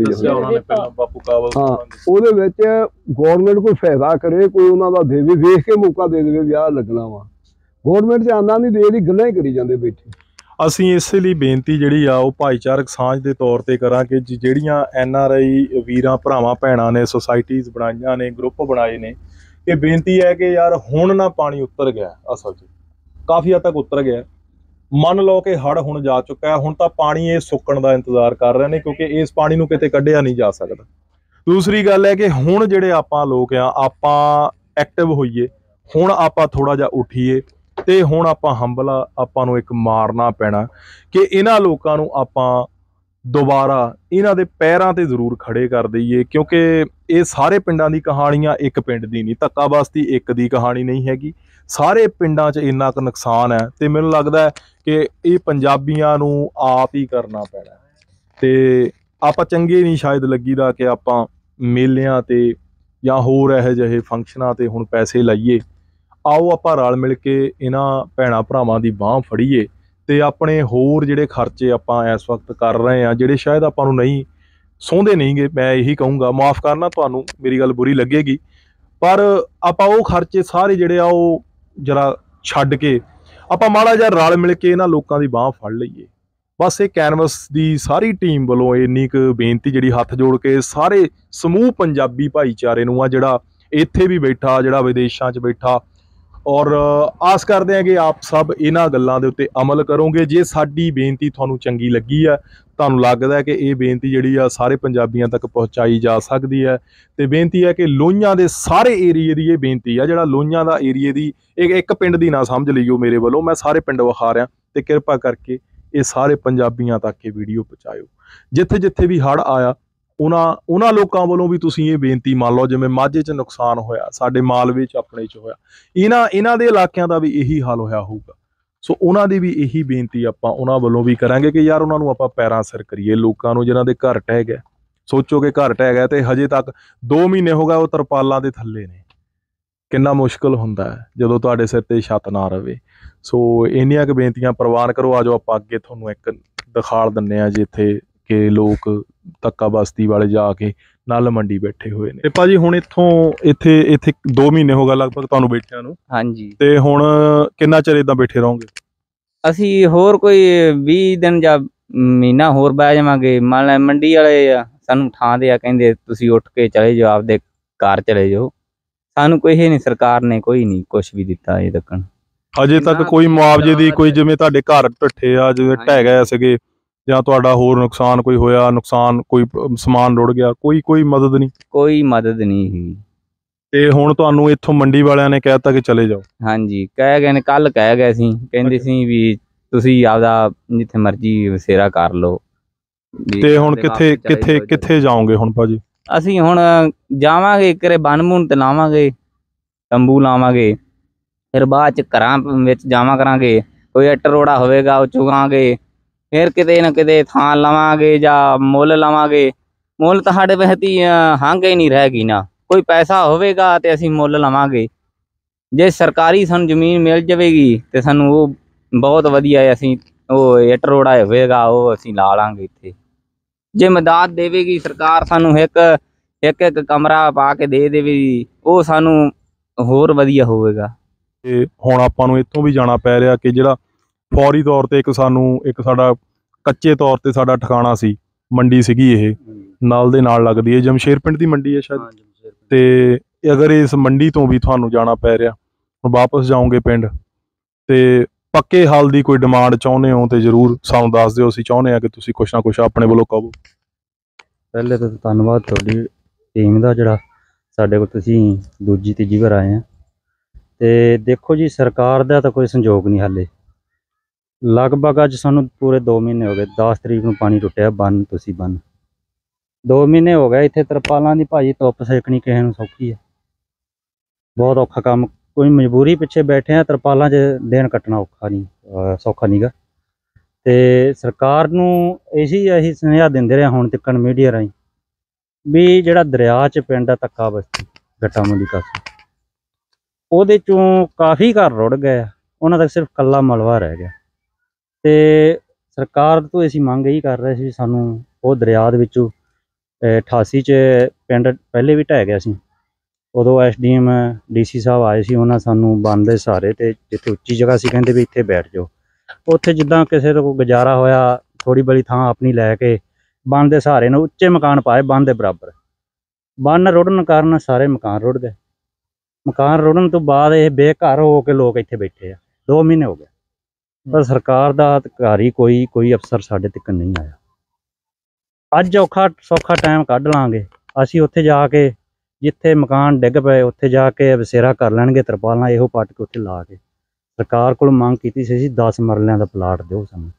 ਹਾਂ ਉਹਦੇ ਵਿੱਚ ਗੌਰਮੈਂਟ ਕੋਈ ਫਾਇਦਾ ਕਰੇ, ਕੋਈ ਉਹਨਾਂ ਦਾ ਦੇਵੇ, ਵੇਖ ਕੇ ਮੌਕਾ ਦੇ ਦੇਵੇ, ਵਿਆਹ ਲੱਗਣਾ ਵਾ। ਗੌਰਮੈਂਟ ਤੇ ਆਉਂਦਾ ਨਹੀਂ, ਦੇ ਦੀ ਗੱਲਾਂ ਹੀ ਕਰੀ ਜਾਂਦੇ ਬੈਠੇ। ਅਸੀਂ ਇਸੇ ਲਈ ਬੇਨਤੀ ਜਿਹੜੀ ਆ ਉਹ ਭਾਈਚਾਰਕ ਸਾਂਝ ਦੇ ਤੌਰ ਤੇ ਕਰਾਂਗੇ। ਜਿਹੜੀਆਂ NRI ਵੀਰਾਂ ਭਰਾਵਾਂ ਭੈਣਾਂ ਨੇ ਸੁਸਾਇਟੀਜ਼ ਬਣਾਈਆਂ ਨੇ, ਗਰੁੱਪ ਬਣਾਏ ਨੇ, ਇਹ ਬੇਨਤੀ ਹੈ ਕਿ ਯਾਰ ਹੁਣ ਨਾ ਪਾਣੀ ਉਤਰ ਗਿਆ, ਅਸਲ 'ਚ ਕਾਫੀ ਹੱਦ ਤੱਕ ਉਤਰ ਗਿਆ। ਮੰਨ ਲਓ ਕਿ ਹੜ੍ਹ ਹੁਣ ਜਾ ਚੁੱਕਾ ਹੈ, ਹੁਣ ਤਾਂ ਪਾਣੀ ਇਹ ਸੁੱਕਣ ਦਾ ਇੰਤਜ਼ਾਰ ਕਰ ਰਹੇ ਨੇ ਕਿਉਂਕਿ ਇਸ ਪਾਣੀ ਨੂੰ ਕਿਤੇ ਕੱਢਿਆ ਨਹੀਂ ਜਾ ਸਕਦਾ। ਦੂਸਰੀ ਗੱਲ ਹੈ ਕਿ ਹੁਣ ਜਿਹੜੇ ਆਪਾਂ ਲੋਕ ਆ ਆਪਾਂ ਐਕਟਿਵ ਹੋਈਏ, ਹੁਣ ਆਪਾਂ ਥੋੜਾ ਜਿਹਾ ਉੱਠੀਏ ਤੇ ਹੁਣ ਆਪਾਂ ਹੰਬਲਾ ਆਪਾਂ ਨੂੰ ਇੱਕ ਮਾਰਨਾ ਪੈਣਾ ਕਿ ਇਹਨਾਂ ਲੋਕਾਂ ਨੂੰ ਆਪਾਂ ਦੁਬਾਰਾ ਇਹਨਾਂ ਦੇ ਪੈਰਾਂ ਤੇ ਜ਼ਰੂਰ ਖੜੇ ਕਰ ਦਈਏ। ਕਿਉਂਕਿ ਇਹ ਸਾਰੇ ਪਿੰਡਾਂ ਦੀ ਕਹਾਣੀਆਂ ਇੱਕ ਪਿੰਡ ਦੀ ਨਹੀਂ, ਧੱਕਾਬਸਤੀ ਇੱਕ ਦੀ ਕਹਾਣੀ ਨਹੀਂ ਹੈਗੀ। ਸਾਰੇ ਪਿੰਡਾਂ 'ਚ ਇੰਨਾ ਕੁ ਨੁਕਸਾਨ ਹੈ ਤੇ ਮੈਨੂੰ ਲੱਗਦਾ ਹੈ ਕਿ ਇਹ ਪੰਜਾਬੀਆਂ ਨੂੰ ਆਪ ਹੀ ਕਰਨਾ ਪੈਣਾ। ਤੇ ਆਪਾਂ ਚੰਗੇ ਨਹੀਂ ਸ਼ਾਇਦ ਲੱਗੀਦਾ ਕਿ ਆਪਾਂ ਮੇਲਿਆਂ ਤੇ ਜਾਂ ਹੋਰ ਇਹੋ ਜਿਹੇ ਫੰਕਸ਼ਨਾਂ ਤੇ ਹੁਣ ਪੈਸੇ ਲਾਈਏ। ਆਓ ਆਪਾਂ ਰਲ ਮਿਲ ਕੇ ਇਹਨਾਂ ਭੈਣਾਂ ਭਰਾਵਾਂ ਦੀ ਬਾਂਹ ਫੜੀਏ ਤੇ ਆਪਣੇ ਹੋਰ ਜਿਹੜੇ ਖਰਚੇ ਆਪਾਂ ਇਸ ਵਕਤ ਕਰ ਰਹੇ ਹਾਂ, ਜਿਹੜੇ ਸ਼ਾਇਦ ਆਪਾਂ ਨੂੰ ਨਹੀਂ ਸੌਂਦੇ ਨਹੀਂਗੇ, ਮੈਂ ਇਹੀ ਕਹੂੰਗਾ, ਮਾਫ ਕਰਨਾ ਤੁਹਾਨੂੰ ਮੇਰੀ ਗੱਲ ਬੁਰੀ ਲੱਗੇਗੀ, ਪਰ ਆਪਾਂ ਉਹ ਖਰਚੇ ਸਾਰੇ ਜਿਹੜੇ ਆ ਉਹ ਜਰਾ ਛੱਡ ਕੇ ਆਪਾਂ ਮਾੜਾ ਜਿਹਾ ਰਲ ਮਿਲ ਕੇ ਇਹਨਾਂ ਲੋਕਾਂ ਦੀ ਬਾਂਹ ਫੜ ਲਈਏ। ਬਸ ਇਹ ਕੈਨਵਸ ਦੀ ਸਾਰੀ ਟੀਮ ਵੱਲੋਂ ਇੰਨੀ ਕੁ ਬੇਨਤੀ ਜਿਹੜੀ ਹੱਥ ਜੋੜ ਕੇ ਸਾਰੇ ਸਮੂਹ ਪੰਜਾਬੀ ਭਾਈਚਾਰੇ ਨੂੰ ਆ, ਜਿਹੜਾ ਇੱਥੇ ਵੀ ਬੈਠਾ, ਜਿਹੜਾ ਵਿਦੇਸ਼ਾਂ 'ਚ ਬੈਠਾ, ਔਰ ਆਸ ਕਰਦੇ ਹਾਂ ਕਿ ਆਪ ਸਭ ਇਹਨਾਂ ਗੱਲਾਂ ਦੇ ਉੱਤੇ ਅਮਲ ਕਰੋਗੇ। ਜੇ ਸਾਡੀ ਬੇਨਤੀ ਤੁਹਾਨੂੰ ਚੰਗੀ ਲੱਗੀ ਆ, ਤੁਹਾਨੂੰ ਲੱਗਦਾ ਹੈ ਕਿ ਇਹ ਬੇਨਤੀ ਜਿਹੜੀ ਆ ਸਾਰੇ ਪੰਜਾਬੀਆਂ ਤੱਕ ਪਹੁੰਚਾਈ ਜਾ ਸਕਦੀ ਹੈ, ਤੇ ਬੇਨਤੀ ਹੈ ਕਿ ਲੋਹੀਆਂ ਦੇ ਸਾਰੇ ਏਰੀਏ ਦੀ ਇਹ ਬੇਨਤੀ ਆ, ਜਿਹੜਾ ਲੋਹੀਆਂ ਦਾ ਏਰੀਏ ਦੀ ਇੱਕ ਪਿੰਡ ਦੀ ਨਾ ਸਮਝ ਲਈਓ ਮੇਰੇ ਵੱਲੋਂ, ਮੈਂ ਸਾਰੇ ਪਿੰਡ ਵਿਖਾ ਰਿਹਾ, ਤੇ ਕਿਰਪਾ ਕਰਕੇ ਇਹ ਸਾਰੇ ਪੰਜਾਬੀਆਂ ਤੱਕ ਇਹ ਵੀਡੀਓ ਪਹੁੰਚਾਇਓ। ਜਿੱਥੇ ਜਿੱਥੇ ਵੀ ਹੜ੍ਹ ਆਇਆ ਉਹਨਾਂ ਲੋਕਾਂ ਵੱਲੋਂ ਵੀ ਤੁਸੀਂ ਇਹ ਬੇਨਤੀ ਮੰਨ ਲਓ, ਜਿਵੇਂ ਮਾਝੇ 'ਚ ਨੁਕਸਾਨ ਹੋਇਆ, ਸਾਡੇ ਮਾਲਵੇ 'ਚ ਆਪਣੇ 'ਚ ਹੋਇਆ, ਇਹਨਾਂ ਦੇ ਇਲਾਕਿਆਂ ਦਾ ਵੀ ਇਹੀ ਹਾਲ ਹੋਇਆ ਹੋਊਗਾ। ਸੋ ਉਹਨਾਂ ਦੀ ਵੀ ਇਹੀ ਬੇਨਤੀ ਆਪਾਂ ਉਹਨਾਂ ਵੱਲੋਂ ਵੀ ਕਰਾਂਗੇ ਕਿ ਯਾਰ ਉਹਨਾਂ ਨੂੰ ਆਪਾਂ ਪੈਰਾਂ ਸਿਰ ਕਰੀਏ। ਲੋਕਾਂ ਨੂੰ ਜਿਨ੍ਹਾਂ ਦੇ ਘਰ ਢਹਿ ਗਏ, ਸੋਚੋ ਕਿ ਘਰ ਢਹਿ ਗਿਆ ਤੇ ਹਜੇ ਤੱਕ 2 ਮਹੀਨੇ ਹੋ ਗਏ ਉਹ ਤਰਪਾਲਾਂ ਦੇ ਥੱਲੇ ਨੇ। ਕਿੰਨਾ ਮੁਸ਼ਕਲ ਹੁੰਦਾ ਹੈ ਜਦੋਂ ਤੁਹਾਡੇ ਸਿਰ ਤੇ ਛੱਤ ਨਾ ਰਵੇ। ਸੋ ਇੰਨੀਆਂ ਕੁ ਬੇਨਤੀਆਂ ਪ੍ਰਵਾਨ ਕਰੋ। ਆ ਜਾਓ ਆਪਾਂ ਅੱਗੇ ਤੁਹਾਨੂੰ ਇੱਕ ਦਿਖਾਲ ਦਿੰਦੇ ਹਾਂ ਜਿੱਥੇ ਕਿ ਲੋਕ ਧੱਕਾ ਬਸਤੀ ਵਾਲੇ ਜਾ ਕੇ ਨਲ ਮੰਡੀ ਬੈਠੇ ਹੋਏ ਨੇ। ਤੇ ਭਾਜੀ ਹੁਣ ਇੱਥੇ 2 ਮਹੀਨੇ ਹੋ ਗਏ ਲਗਭਗ ਤੁਹਾਨੂੰ ਬੈਠਿਆਂ ਨੂੰ। ਹਾਂਜੀ। ਤੇ ਹੁਣ ਕਿੰਨਾ ਚਿਰ ਇਦਾਂ ਬੈਠੇ ਰਹੋਗੇ? ਅਸੀਂ ਹੋਰ ਕੋਈ 20 ਦਿਨ ਜਾਂ ਮਹੀਨਾ ਹੋਰ ਬਹਿ ਜਾਵਾਂਗੇ। ਮੰਨ ਮੰਡੀ ਵਾਲੇ ਸਾਨੂੰ ਥਾਂ ਦੇ ਆ, ਕਹਿੰਦੇ ਤੁਸੀਂ ਉੱਠ ਕੇ ਚਲੇ ਜਾਓ, ਆਪਦੇ ਘਰ ਚਲੇ ਜਾਓ। ਸਾਨੂੰ ਕੋਈ ਨਹੀਂ, ਸਰਕਾਰ ਨੇ ਕੋਈ ਨਹੀਂ ਕੁਛ ਵੀ ਦਿੱਤਾ ਅਜੇ ਤੱਕ ਕੋਈ ਮੁਆਵਜ਼ੇ ਦੀ, ਕੋਈ ਜਿਵੇਂ ਤੁਹਾਡੇ ਘਰ ਢੱਠੇ ਆ, ਜਿਵੇਂ ਢਹਿ ਗਏ ਸੀਗੇ, ਜਾਂ ਤੁਹਾਡਾ ਹੋਰ ਨੁਕਸਾਨ ਕੋਈ ਹੋਇਆ, ਕੋਈ ਸਮਾਨ ਰੁੜ ਗਿਆ, ਕੋਈ ਮਦਦ ਨਹੀਂ? ਕੋਈ ਮਦਦ ਨਹੀਂ। ਤੇ ਹੁਣ ਤੁਹਾਨੂੰ ਇੱਥੋਂ ਮੰਡੀ ਵਾਲਿਆਂ ਨੇ ਕਹਿਤਾ ਕਿ ਚਲੇ ਜਾਓ? ਹਾਂਜੀ, ਕਹਿ ਗਏ ਨੇ, ਕੱਲ ਕਹਿ ਗਏ ਸੀ, ਕਹਿੰਦੇ ਸੀ ਵੀ ਤੁਸੀਂ ਆਪਦਾ ਜਿੱਥੇ ਮਰਜ਼ੀ ਵਸੇਰਾ ਕਰ ਲਓ। ਤੇ ਹੁਣ ਕਿੱਥੇ ਜਾਓਗੇ ਹੁਣ ਭਾਜੀ? ਅਸੀਂ ਹੁਣ ਜਾਵਾਂਗੇ ਕਿਰੇ ਬੰਨ-ਬੁੰਨ ਤੇ ਲਾਵਾਂਗੇ, ਤੰਬੂ ਲਾਵਾਂਗੇ, ਫਿਰ ਬਾਅਦ ਚ ਘਰਾਂ ਵਿੱਚ ਜਾਵਾਂ ਕਰਾਂਗੇ। ਕੋਈ ਇੱਟ ਰੋੜਾ ਹੋਵੇਗਾ ਉਹ ਚੁਗਾਂਗੇ, ਫਿਰ ਕਿਤੇ ਨਾ ਕਿਤੇ ਥਾਂ ਲਵਾਂਗੇ ਜਾਂ ਮੁੱਲ ਲਵਾਂਗੇ। ਮੁੱਲ ਤਾਂ ਸਾਡੇ ਵਹਿਤੀ ਹੰਗ ਹੀ ਨਹੀਂ ਰਹਿ ਗਈ ਨਾ। ਕੋਈ ਪੈਸਾ ਹੋਵੇਗਾ ਤੇ ਅਸੀਂ ਮੁੱਲ ਲਵਾਂਗੇ। ਜੇ ਸਰਕਾਰੀ ਸਾਨੂੰ ਜ਼ਮੀਨ ਮਿਲ ਜਾਵੇਗੀ ਤੇ ਸਾਨੂੰ ਉਹ ਬਹੁਤ ਵਧੀਆ ਹੈ। ਅਸੀਂ ਉਹ ਇੱਟ ਰੋੜਾ ਹੋਵੇਗਾ ਉਹ ਅਸੀਂ ਲਾ ਲਾਂਗੇ ਇੱਥੇ। ਜੇ ਮਦਦ ਦੇਵੇਗੀ ਸਰਕਾਰ, ਸਾਨੂੰ ਇੱਕ ਕਮਰਾ ਪਾ ਕੇ ਦੇ ਦੇਵੇਗੀ, ਉਹ ਸਾਨੂੰ ਹੋਰ ਵਧੀਆ ਹੋਵੇਗਾ। ਤੇ ਹੁਣ ਆਪਾਂ ਨੂੰ ਇੱਥੋਂ ਵੀ ਜਾਣਾ ਪੈ ਰਿਹਾ ਕਿ ਜਿਹੜਾ ਫੌਰੀ ਤੌਰ ਤੇ ਇੱਕ ਸਾਡਾ ਕੱਚੇ ਤੌਰ ਤੇ ਸਾਡਾ ਠਿਕਾਣਾ ਸੀ, ਮੰਡੀ ਸੀਗੀ, ਇਹ ਨਾਲ ਦੇ ਨਾਲ ਲੱਗਦੀ ਹੈ, ਜਮਸ਼ੇਰ ਪਿੰਡ ਦੀ ਮੰਡੀ ਹੈ ਸ਼ਾਇਦ। ਤੇ ਅਗਰ ਇਸ ਮੰਡੀ ਤੋਂ ਵੀ ਤੁਹਾਨੂੰ ਜਾਣਾ ਪੈ ਰਿਹਾ, ਵਾਪਸ ਜਾਓਗੇ ਪਿੰਡ, ਤੇ ਪੱਕੇ ਹੱਲ ਦੀ ਕੋਈ ਡਿਮਾਂਡ ਚਾਹੁੰਦੇ ਹੋ ਤੇ ਜ਼ਰੂਰ ਸਾਨੂੰ ਦੱਸ ਦਿਓ। ਅਸੀਂ ਚਾਹੁੰਦੇ ਹਾਂ ਕਿ ਤੁਸੀਂ ਕੁਛ ਨਾ ਕੁਛ ਆਪਣੇ ਵੱਲੋਂ ਕਹੋ। ਪਹਿਲੇ ਤਾਂ ਧੰਨਵਾਦ ਤੁਹਾਡੀ ਟੀਮ ਦਾ, ਜਿਹੜਾ ਸਾਡੇ ਕੋਲ ਤੁਸੀਂ ਦੂਜੀ ਤੀਜੀ ਵਾਰ ਆਏ ਆ। ਤੇ ਦੇਖੋ ਜੀ, ਸਰਕਾਰ ਦਾ ਤਾਂ ਕੋਈ ਸੰਯੋਗ ਨਹੀਂ ਹਾਲੇ। ਲਗਭਗ ਅੱਜ ਸਾਨੂੰ ਪੂਰੇ 2 ਮਹੀਨੇ ਹੋ ਗਏ। 10 ਤਰੀਕ ਨੂੰ ਪਾਣੀ ਟੁੱਟਿਆ ਬੰਨ 2 ਮਹੀਨੇ ਹੋ ਗਏ। ਇੱਥੇ ਤਰਪਾਲਾਂ ਦੀ ਭਾਜੀ ਧੁੱਪ ਸੇਕਣੀ ਕਿਸੇ ਨੂੰ ਸੌਖੀ ਹੈ? ਬਹੁਤ ਔਖਾ ਕੰਮ। ਕੋਈ ਮਜਬੂਰੀ ਪਿੱਛੇ ਬੈਠੇ ਆ, ਤਰਪਾਲਾਂ 'ਚ ਦਿਨ ਕੱਟਣਾ ਸੌਖਾ ਨਹੀਂਗਾ। ਤੇ ਸਰਕਾਰ ਨੂੰ ਇਹੀ ਸੁਨੇਹਾ ਦਿੰਦੇ ਰਹੇ ਹੁਣ ਤੱਕ ਮੀਡੀਆ ਰਾਹੀਂ ਵੀ ਜਿਹੜਾ ਦਰਿਆ 'ਚ ਪਿੰਡ ਆ ਧੱਕਾ ਬਸਤੀ ਗੱਟਾ ਮੰਡੀ ਕਾਸੀ, ਉਹਦੇ 'ਚੋਂ ਕਾਫੀ ਘਰ ਰੁੜ ਗਏ ਆ, ਉਹਨਾਂ ਦਾ ਸਿਰਫ ਕੱਲਾ ਮਲਵਾ ਰਹਿ ਗਿਆ। ਤੇ ਸਰਕਾਰ ਤੋਂ ਅਸੀਂ ਮੰਗ ਇਹੀ ਕਰ ਰਹੇ ਸੀ, ਸਾਨੂੰ ਉਹ ਦਰਿਆ ਦੇ ਵਿੱਚੋਂ 88 'ਚ ਪਿੰਡ ਪਹਿਲੇ ਵੀ ਢਹਿ ਗਿਆ ਸੀ। ਉਦੋਂ SDM DC ਸਾਹਿਬ ਆਏ ਸੀ, ਉਹਨਾਂ ਸਾਨੂੰ ਬੰਨ ਦੇ ਸਹਾਰੇ ਤੇ ਜਿੱਥੇ ਉੱਚੀ ਜਗ੍ਹਾ ਸੀ ਕਹਿੰਦੇ ਵੀ ਇੱਥੇ ਬੈਠ ਜਾਓ। ਉੱਥੇ ਜਿੱਦਾਂ ਕਿਸੇ ਦਾ ਕੋਈ ਗੁਜ਼ਾਰਾ ਹੋਇਆ, ਥੋੜ੍ਹੀ ਬੜੀ ਥਾਂ ਆਪਣੀ ਲੈ ਕੇ ਬੰਨ ਦੇ ਸਹਾਰੇ ਨੂੰ ਉੱਚੇ ਮਕਾਨ ਪਾਏ ਬੰਨ ਦੇ ਬਰਾਬਰ। ਬੰਨ ਰੁੜਨ ਕਾਰਨ ਸਾਰੇ ਮਕਾਨ ਰੁੜ ਗਏ। ਮਕਾਨ ਰੁੜਨ ਤੋਂ ਬਾਅਦ ਇਹ ਬੇਘਰ ਹੋ ਕੇ ਲੋਕ ਇੱਥੇ ਬੈਠੇ ਆ। 2 ਮਹੀਨੇ ਹੋ ਗਏ, ਪਰ ਸਰਕਾਰ ਦਾ ਅਧਿਕਾਰੀ ਕੋਈ ਅਫਸਰ ਸਾਡੇ ਤੱਕ ਨਹੀਂ ਆਇਆ। ਅੱਜ ਔਖਾ ਸੌਖਾ ਟਾਈਮ ਕੱਢ ਲਾਂਗੇ ਅਸੀਂ, ਉੱਥੇ ਜਾ ਕੇ ਜਿੱਥੇ ਮਕਾਨ ਡਿੱਗ ਪਏ ਉੱਥੇ ਜਾ ਕੇ ਵਸੇਰਾ ਕਰ ਲੈਣਗੇ, ਤਰਪਾਲਾਂ ਇਹੋ ਪੱਟ ਕੇ ਉੱਥੇ ਲਾ ਕੇ। ਸਰਕਾਰ ਕੋਲ ਮੰਗ ਕੀਤੀ ਸੀ 10 ਮਰਲਿਆਂ ਦਾ ਪਲਾਟ ਦਿਓ ਸਾਨੂੰ,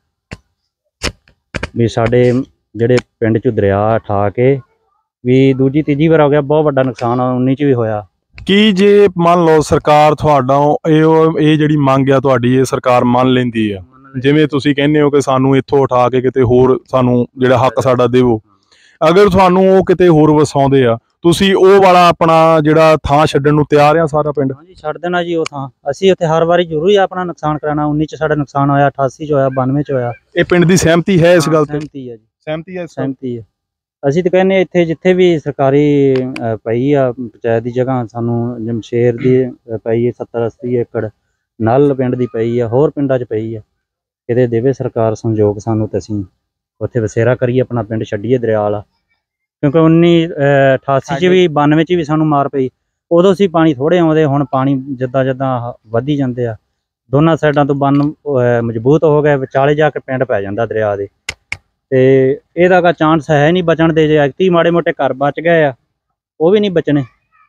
ਵੀ ਸਾਡੇ ਜਿਹੜੇ ਪਿੰਡ 'ਚ ਦਰਿਆ ਠਾ ਕੇ ਵੀ ਦੂਜੀ ਤੀਜੀ ਵਾਰ ਹੋ ਗਿਆ। ਬਹੁਤ ਵੱਡਾ ਨੁਕਸਾਨ 19 'ਚ ਵੀ ਹੋਇਆ। ਕੀ ਜੇ ਮੰਨ ਲਓ ਸਰਕਾਰ ਤੁਹਾਡਾ ਇਹ ਜਿਹੜੀ ਮੰਗ ਆ ਤੁਹਾਡੀ, ਇਹ ਸਰਕਾਰ ਮੰਨ ਲੈਂਦੀ ਆ, ਜਿਵੇਂ ਤੁਸੀਂ ਕਹਿੰਦੇ ਹੋ ਕਿ ਸਾਨੂੰ ਇੱਥੋਂ ਉਠਾ ਕੇ ਕਿਤੇ ਹੋਰ ਸਾਨੂੰ ਜਿਹੜਾ ਹੱਕ ਸਾਡਾ ਦੇਵੋ, ਅਗਰ ਤੁਹਾਨੂੰ ਉਹ ਕਿਤੇ ਹੋਰ ਵਸਾਉਂਦੇ ਆ, ਤੁਸੀਂ ਉਹ ਵਾਲਾ ਆਪਣਾ ਜਿਹੜਾ ਥਾਂ ਛੱਡਣ ਨੂੰ ਤਿਆਰ ਆ ਸਾਰਾ ਪਿੰਡ? ਹਾਂਜੀ, ਛੱਡ ਦੇਣਾ ਜੀ ਉਹ ਥਾਂ। ਅਸੀਂ ਉੱਥੇ ਹਰ ਵਾਰੀ ਜ਼ਰੂਰੀ ਆਪਣਾ ਨੁਕਸਾਨ ਕਰਾਉਣਾ। 19 'ਚ ਸਾਡਾ ਨੁਕਸਾਨ ਹੋਇਆ, 88 'ਚ ਹੋਇਆ, 92 'ਚ ਹੋਇਆ। ਇਹ ਪਿੰਡ ਦੀ ਸਹਿਮਤੀ ਹੈ ਇਸ ਗੱਲ ਤੇ? ਸਹਿਮਤੀ ਹੈ ਜੀ, ਸਹਿਮਤੀ ਹੈ। ਅਸੀਂ ਤਾਂ ਕਹਿੰਦੇ ਇੱਥੇ ਜਿੱਥੇ ਵੀ ਸਰਕਾਰੀ ਪਈ ਆ ਪੰਚਾਇਤ ਦੀ ਜਗ੍ਹਾ, ਸਾਨੂੰ ਜਮਸ਼ੇਰ ਦੀ ਪਈ ਹੈ 70-80 ਏਕੜ, ਨਲ ਪਿੰਡ ਦੀ ਪਈ ਆ, ਹੋਰ ਪਿੰਡਾਂ 'ਚ ਪਈ ਆ, ਕਿਤੇ ਦੇਵੇ ਸਰਕਾਰ ਸੰਯੋਗ ਸਾਨੂੰ ਤੇ ਅਸੀਂ ਉੱਥੇ ਵਸੇਰਾ ਕਰੀਏ, ਆਪਣਾ ਪਿੰਡ ਛੱਡੀਏ ਦਰਿਆ ਵਾਲਾ। ਕਿਉਂਕਿ 88 'ਚ ਵੀ 92 'ਚ ਵੀ ਸਾਨੂੰ ਮਾਰ ਪਈ। ਉਦੋਂ ਸੀ ਪਾਣੀ ਥੋੜ੍ਹੇ ਆਉਂਦੇ, ਹੁਣ ਪਾਣੀ ਜਿੱਦਾਂ ਜਿੱਦਾਂ ਵਧੀ ਜਾਂਦੇ ਆ। ਦੋਨਾਂ ਸਾਈਡਾਂ ਤੋਂ ਬੰਨ ਮਜ਼ਬੂਤ ਹੋ ਗਏ, ਵਿਚਾਲੇ ਜਾ ਕੇ ਪਿੰਡ ਪੈ ਜਾਂਦਾ ਦਰਿਆ ਦੇ। ਤੇ ਇਹਦਾ ਕਾ ਚਾਂਸ ਹੈ ਨਹੀਂ ਬਚਣ ਦੇ। ਜੇ ਐਕਟੀ ਮਾੜੇ ਮੋਟੇ ਘਰ ਬਚ ਗਏ ਆ, ਉਹ ਵੀ ਨਹੀਂ ਬਚਣੇ।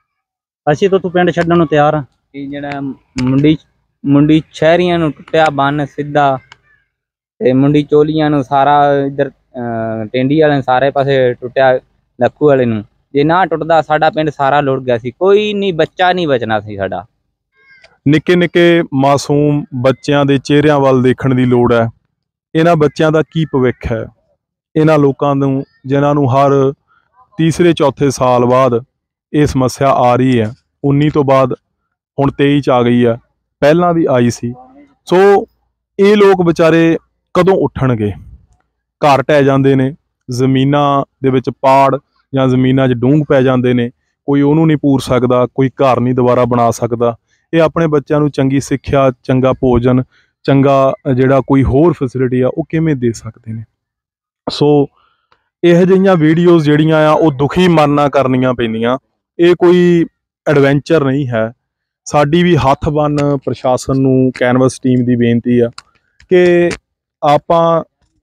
ਅਸੀਂ ਤਾਂ ਤੂੰ ਪਿੰਡ ਛੱਡਣ ਨੂੰ ਤਿਆਰ ਆ। ਕਿ ਜਿਹੜਾ ਮੁੰਡੀ ਸ਼ਹਿਰੀਆਂ ਨੂੰ ਟੁੱਟਿਆ ਬੰਨ ਸਿੱਧਾ, ਤੇ ਮੁੰਡੀ ਚੋਲੀਆਂ ਨੂੰ ਸਾਰਾ ਇੱਧਰ ਟਿੰਡੀ ਵਾਲੇ ਸਾਰੇ ਪਾਸੇ ਟੁੱਟਿਆ, ਲੱਖੂ ਵਾਲੇ ਨੂੰ। ਜੇ ਨਾ ਟੁੱਟਦਾ ਸਾਡਾ ਪਿੰਡ ਸਾਰਾ ਲੁੱਟ ਗਿਆ ਸੀ, ਕੋਈ ਨਹੀਂ ਬੱਚਾ ਨਹੀਂ ਬਚਣਾ ਸੀ ਸਾਡਾ। ਨਿੱਕੇ ਨਿੱਕੇ ਮਾਸੂਮ ਬੱਚਿਆਂ ਦੇ ਚਿਹਰਿਆਂ ਵੱਲ ਦੇਖਣ ਦੀ ਲੋੜ ਹੈ। ਇਹਨਾਂ ਬੱਚਿਆਂ ਦਾ ਕੀ ਭਵਿੱਖ ਹੈ? ਇਹਨਾਂ ਲੋਕਾਂ ਨੂੰ ਜਿਨ੍ਹਾਂ ਨੂੰ ਹਰ ਤੀਸਰੇ ਚੌਥੇ ਸਾਲ ਬਾਅਦ ਇਹ ਸਮੱਸਿਆ ਆ ਰਹੀ ਹੈ। 19 ਤੋਂ ਬਾਅਦ ਹੁਣ 23 'ਚ ਆ ਗਈ ਹੈ, ਪਹਿਲਾਂ ਵੀ ਆਈ ਸੀ। ਸੋ ਇਹ ਲੋਕ ਵਿਚਾਰੇ ਕਦੋਂ ਉੱਠਣਗੇ? ਘਰ ਢਹਿ ਜਾਂਦੇ ਨੇ, ਜ਼ਮੀਨਾਂ ਦੇ ਵਿੱਚ ਪਾੜ ਜਾਂ ਜ਼ਮੀਨਾਂ 'ਚ ਡੂੰਘ ਪੈ ਜਾਂਦੇ ਨੇ, ਕੋਈ ਉਹਨੂੰ ਨਹੀਂ ਪੂਰ ਸਕਦਾ, ਕੋਈ ਘਰ ਨਹੀਂ ਦੁਬਾਰਾ ਬਣਾ ਸਕਦਾ। ਇਹ ਆਪਣੇ ਬੱਚਿਆਂ ਨੂੰ ਚੰਗੀ ਸਿੱਖਿਆ, ਚੰਗਾ ਭੋਜਨ, ਚੰਗਾ ਜਿਹੜਾ ਕੋਈ ਹੋਰ ਫੈਸਿਲਿਟੀ ਆ ਉਹ ਕਿਵੇਂ ਦੇ ਸਕਦੇ ਨੇ? ਸੋ ਇਹੋ ਜਿਹੀਆਂ ਵੀਡੀਓਜ਼ ਜਿਹੜੀਆਂ ਆ ਉਹ ਦੁਖੀ ਮਨ ਨਾਲ ਕਰਨੀਆਂ ਪੈਂਦੀਆਂ। ਇਹ ਕੋਈ ਐਡਵੈਂਚਰ ਨਹੀਂ ਹੈ। ਸਾਡੀ ਵੀ ਹੱਥ ਬੰਨ੍ਹ ਪ੍ਰਸ਼ਾਸਨ ਨੂੰ, ਕੈਨਵਸ ਟੀਮ ਦੀ ਬੇਨਤੀ ਆ ਕਿ ਆਪਾਂ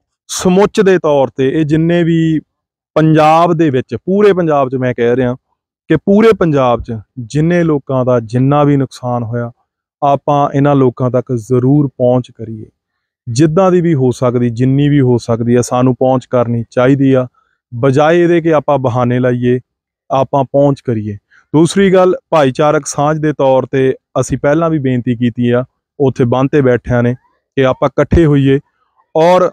ਸਮੁੱਚੇ ਤੌਰ ਤੇ ਇਹ ਜਿੰਨੇ ਵੀ ਪੰਜਾਬ ਦੇ ਵਿੱਚ, ਪੂਰੇ ਪੰਜਾਬ 'ਚ ਮੈਂ ਕਹਿ ਰਿਹਾ ਕਿ ਪੂਰੇ ਪੰਜਾਬ 'ਚ ਜਿੰਨੇ ਲੋਕਾਂ ਦਾ ਜਿੰਨਾ ਵੀ ਨੁਕਸਾਨ ਹੋਇਆ, ਆਪਾਂ ਇਹਨਾਂ ਲੋਕਾਂ ਤੱਕ ਜ਼ਰੂਰ ਪਹੁੰਚ ਕਰੀਏ। ਜਿੱਦਾਂ ਦੀ ਵੀ ਹੋ ਸਕਦੀ, ਜਿੰਨੀ ਵੀ ਹੋ ਸਕਦੀ ਆ, ਸਾਨੂੰ ਪਹੁੰਚ ਕਰਨੀ ਚਾਹੀਦੀ ਆ। ਬਜਾਏ ਇਹਦੇ ਕਿ ਆਪਾਂ ਬਹਾਨੇ ਲਾਈਏ, ਆਪਾਂ ਪਹੁੰਚ ਕਰੀਏ। ਦੂਸਰੀ ਗੱਲ, ਭਾਈਚਾਰਕ ਸਾਂਝ ਦੇ ਤੌਰ ਤੇ ਅਸੀਂ ਪਹਿਲਾਂ ਵੀ ਬੇਨਤੀ ਕੀਤੀ ਆ ਉੱਥੇ ਬੰਨ੍ਹ ਤੇ ਬੈਠਿਆਂ ਨੇ ਕਿ ਆਪਾਂ ਇਕੱਠੇ ਹੋਈਏ ਔਰ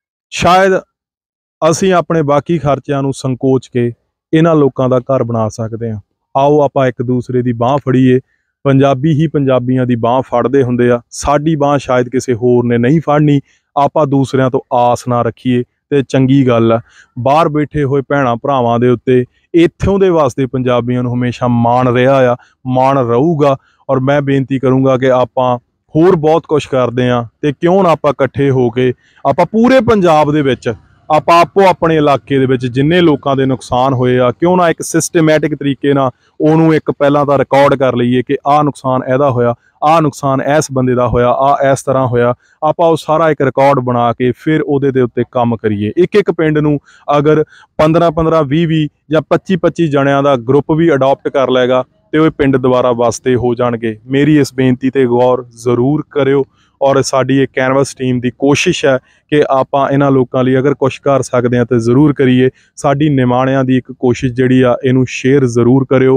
ਸ਼ਾਇਦ ਅਸੀਂ ਆਪਣੇ ਬਾਕੀ ਖਰਚਿਆਂ ਨੂੰ ਸੰਕੋਚ ਕੇ ਇਹਨਾਂ ਲੋਕਾਂ ਦਾ ਘਰ ਬਣਾ ਸਕਦੇ ਹਾਂ। ਆਓ ਆਪਾਂ ਇੱਕ ਦੂਸਰੇ ਦੀ ਬਾਂਹ ਫੜੀਏ। ਪੰਜਾਬੀ ਹੀ ਪੰਜਾਬੀਆਂ ਦੀ ਬਾਂਹ ਫੜਦੇ ਹੁੰਦੇ ਆ। ਸਾਡੀ ਬਾਂਹ ਸ਼ਾਇਦ ਕਿਸੇ ਹੋਰ ਨੇ ਨਹੀਂ ਫੜਨੀ। ਆਪਾਂ ਦੂਸਰਿਆਂ ਤੋਂ ਆਸ ਨਾ ਰੱਖੀਏ ਤੇ ਚੰਗੀ ਗੱਲ ਆ। ਬਾਹਰ ਬੈਠੇ ਹੋਏ ਭੈਣਾਂ ਭਰਾਵਾਂ ਦੇ ਉੱਤੇ ਇੱਥੋਂ ਦੇ ਵਾਸਤੇ ਪੰਜਾਬੀਆਂ ਨੂੰ ਹਮੇਸ਼ਾ ਮਾਣ ਰਿਹਾ ਆ, ਮਾਣ ਰਹੂਗਾ। ਔਰ ਮੈਂ ਬੇਨਤੀ ਕਰੂੰਗਾ ਕਿ ਆਪਾਂ ਹੋਰ ਬਹੁਤ ਕੁਝ ਕਰਦੇ ਹਾਂ ਤੇ ਕਿਉਂ ਨਾ ਆਪਾਂ ਇਕੱਠੇ ਹੋ ਕੇ ਆਪਾਂ ਪੂਰੇ ਪੰਜਾਬ ਦੇ ਵਿੱਚ ਆਪਾਂ ਆਪੋ ਆਪਣੇ ਇਲਾਕੇ ਦੇ ਵਿੱਚ ਜਿੰਨੇ ਲੋਕਾਂ ਦੇ ਨੁਕਸਾਨ ਹੋਏ ਆ, ਕਿਉਂ ਨਾ ਇੱਕ ਸਿਸਟਮੈਟਿਕ ਤਰੀਕੇ ਨਾਲ ਉਹਨੂੰ ਇੱਕ ਪਹਿਲਾਂ ਤਾਂ ਰਿਕਾਰਡ ਕਰ ਲਈਏ ਕਿ ਆਹ ਨੁਕਸਾਨ ਇਹਦਾ ਹੋਇਆ, ਆਹ ਨੁਕਸਾਨ ਇਸ ਬੰਦੇ ਦਾ ਹੋਇਆ, ਆਹ ਇਸ ਤਰ੍ਹਾਂ ਹੋਇਆ। ਆਪਾਂ ਉਹ ਸਾਰਾ ਇੱਕ ਰਿਕਾਰਡ ਬਣਾ ਕੇ ਫਿਰ ਉਹਦੇ ਦੇ ਉੱਤੇ ਕੰਮ ਕਰੀਏ। ਇੱਕ ਇੱਕ ਪਿੰਡ ਨੂੰ ਅਗਰ 15-15, 20-20 ਜਾਂ 25-25 ਜਣਿਆਂ ਦਾ ਗਰੁੱਪ ਵੀ ਅਡਾਪਟ ਕਰ ਲਏਗਾ ਤੇ ਉਹ ਪਿੰਡ ਦੁਬਾਰਾ ਵਸਦੇ ਹੋ ਜਾਣਗੇ। ਮੇਰੀ ਇਸ ਬੇਨਤੀ ਤੇ ਗੌਰ ਜ਼ਰੂਰ ਕਰਿਓ ਔਰ ਸਾਡੀ ਇਹ ਕੈਨਵਸ ਟੀਮ ਦੀ ਕੋਸ਼ਿਸ਼ ਹੈ ਕਿ ਆਪਾਂ ਇਹਨਾਂ ਲੋਕਾਂ ਲਈ ਅਗਰ ਕੁਛ ਕਰ ਸਕਦੇ ਹਾਂ ਤਾਂ ਜ਼ਰੂਰ ਕਰੀਏ। ਸਾਡੀ ਨਿਮਾਣਿਆਂ ਦੀ ਇੱਕ ਕੋਸ਼ਿਸ਼ ਜਿਹੜੀ ਆ, ਇਹਨੂੰ ਸ਼ੇਅਰ ਜ਼ਰੂਰ ਕਰਿਓ।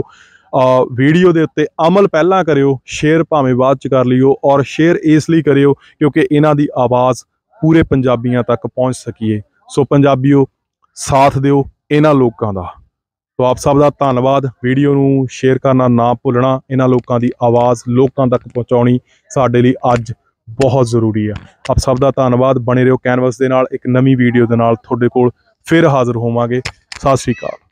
ਵੀਡੀਓ ਦੇ ਉੱਤੇ ਅਮਲ ਪਹਿਲਾਂ ਕਰਿਓ, ਸ਼ੇਅਰ ਭਾਵੇਂ ਬਾਅਦ 'ਚ ਕਰ ਲਿਓ। ਔਰ ਸ਼ੇਅਰ ਇਸ ਲਈ ਕਰਿਓ ਕਿਉਂਕਿ ਇਹਨਾਂ ਦੀ ਆਵਾਜ਼ ਪੂਰੇ ਪੰਜਾਬੀਆਂ ਤੱਕ ਪਹੁੰਚ ਸਕੀਏ। ਸੋ ਪੰਜਾਬੀਓ, ਸਾਥ ਦਿਓ ਇਹਨਾਂ ਲੋਕਾਂ ਦਾ। ਸੋ ਆਪ ਸਭ ਦਾ ਧੰਨਵਾਦ। ਵੀਡੀਓ ਨੂੰ ਸ਼ੇਅਰ ਕਰਨਾ ਨਾ ਭੁੱਲਣਾ। ਇਹਨਾਂ ਲੋਕਾਂ ਦੀ ਆਵਾਜ਼ ਲੋਕਾਂ ਤੱਕ ਪਹੁੰਚਾਉਣੀ ਸਾਡੇ ਲਈ ਅੱਜ ਬਹੁਤ ਜ਼ਰੂਰੀ ਆ। ਆਪ ਸਭ ਦਾ ਧੰਨਵਾਦ। ਬਣੇ ਰਹੋ ਕੈਨਵਸ ਦੇ ਨਾਲ। ਇੱਕ ਨਵੀਂ ਵੀਡੀਓ ਦੇ ਨਾਲ ਤੁਹਾਡੇ ਕੋਲ ਫਿਰ ਹਾਜ਼ਰ ਹੋਵਾਂਗੇ। ਸਤਿ ਸ਼੍ਰੀ ਅਕਾਲ।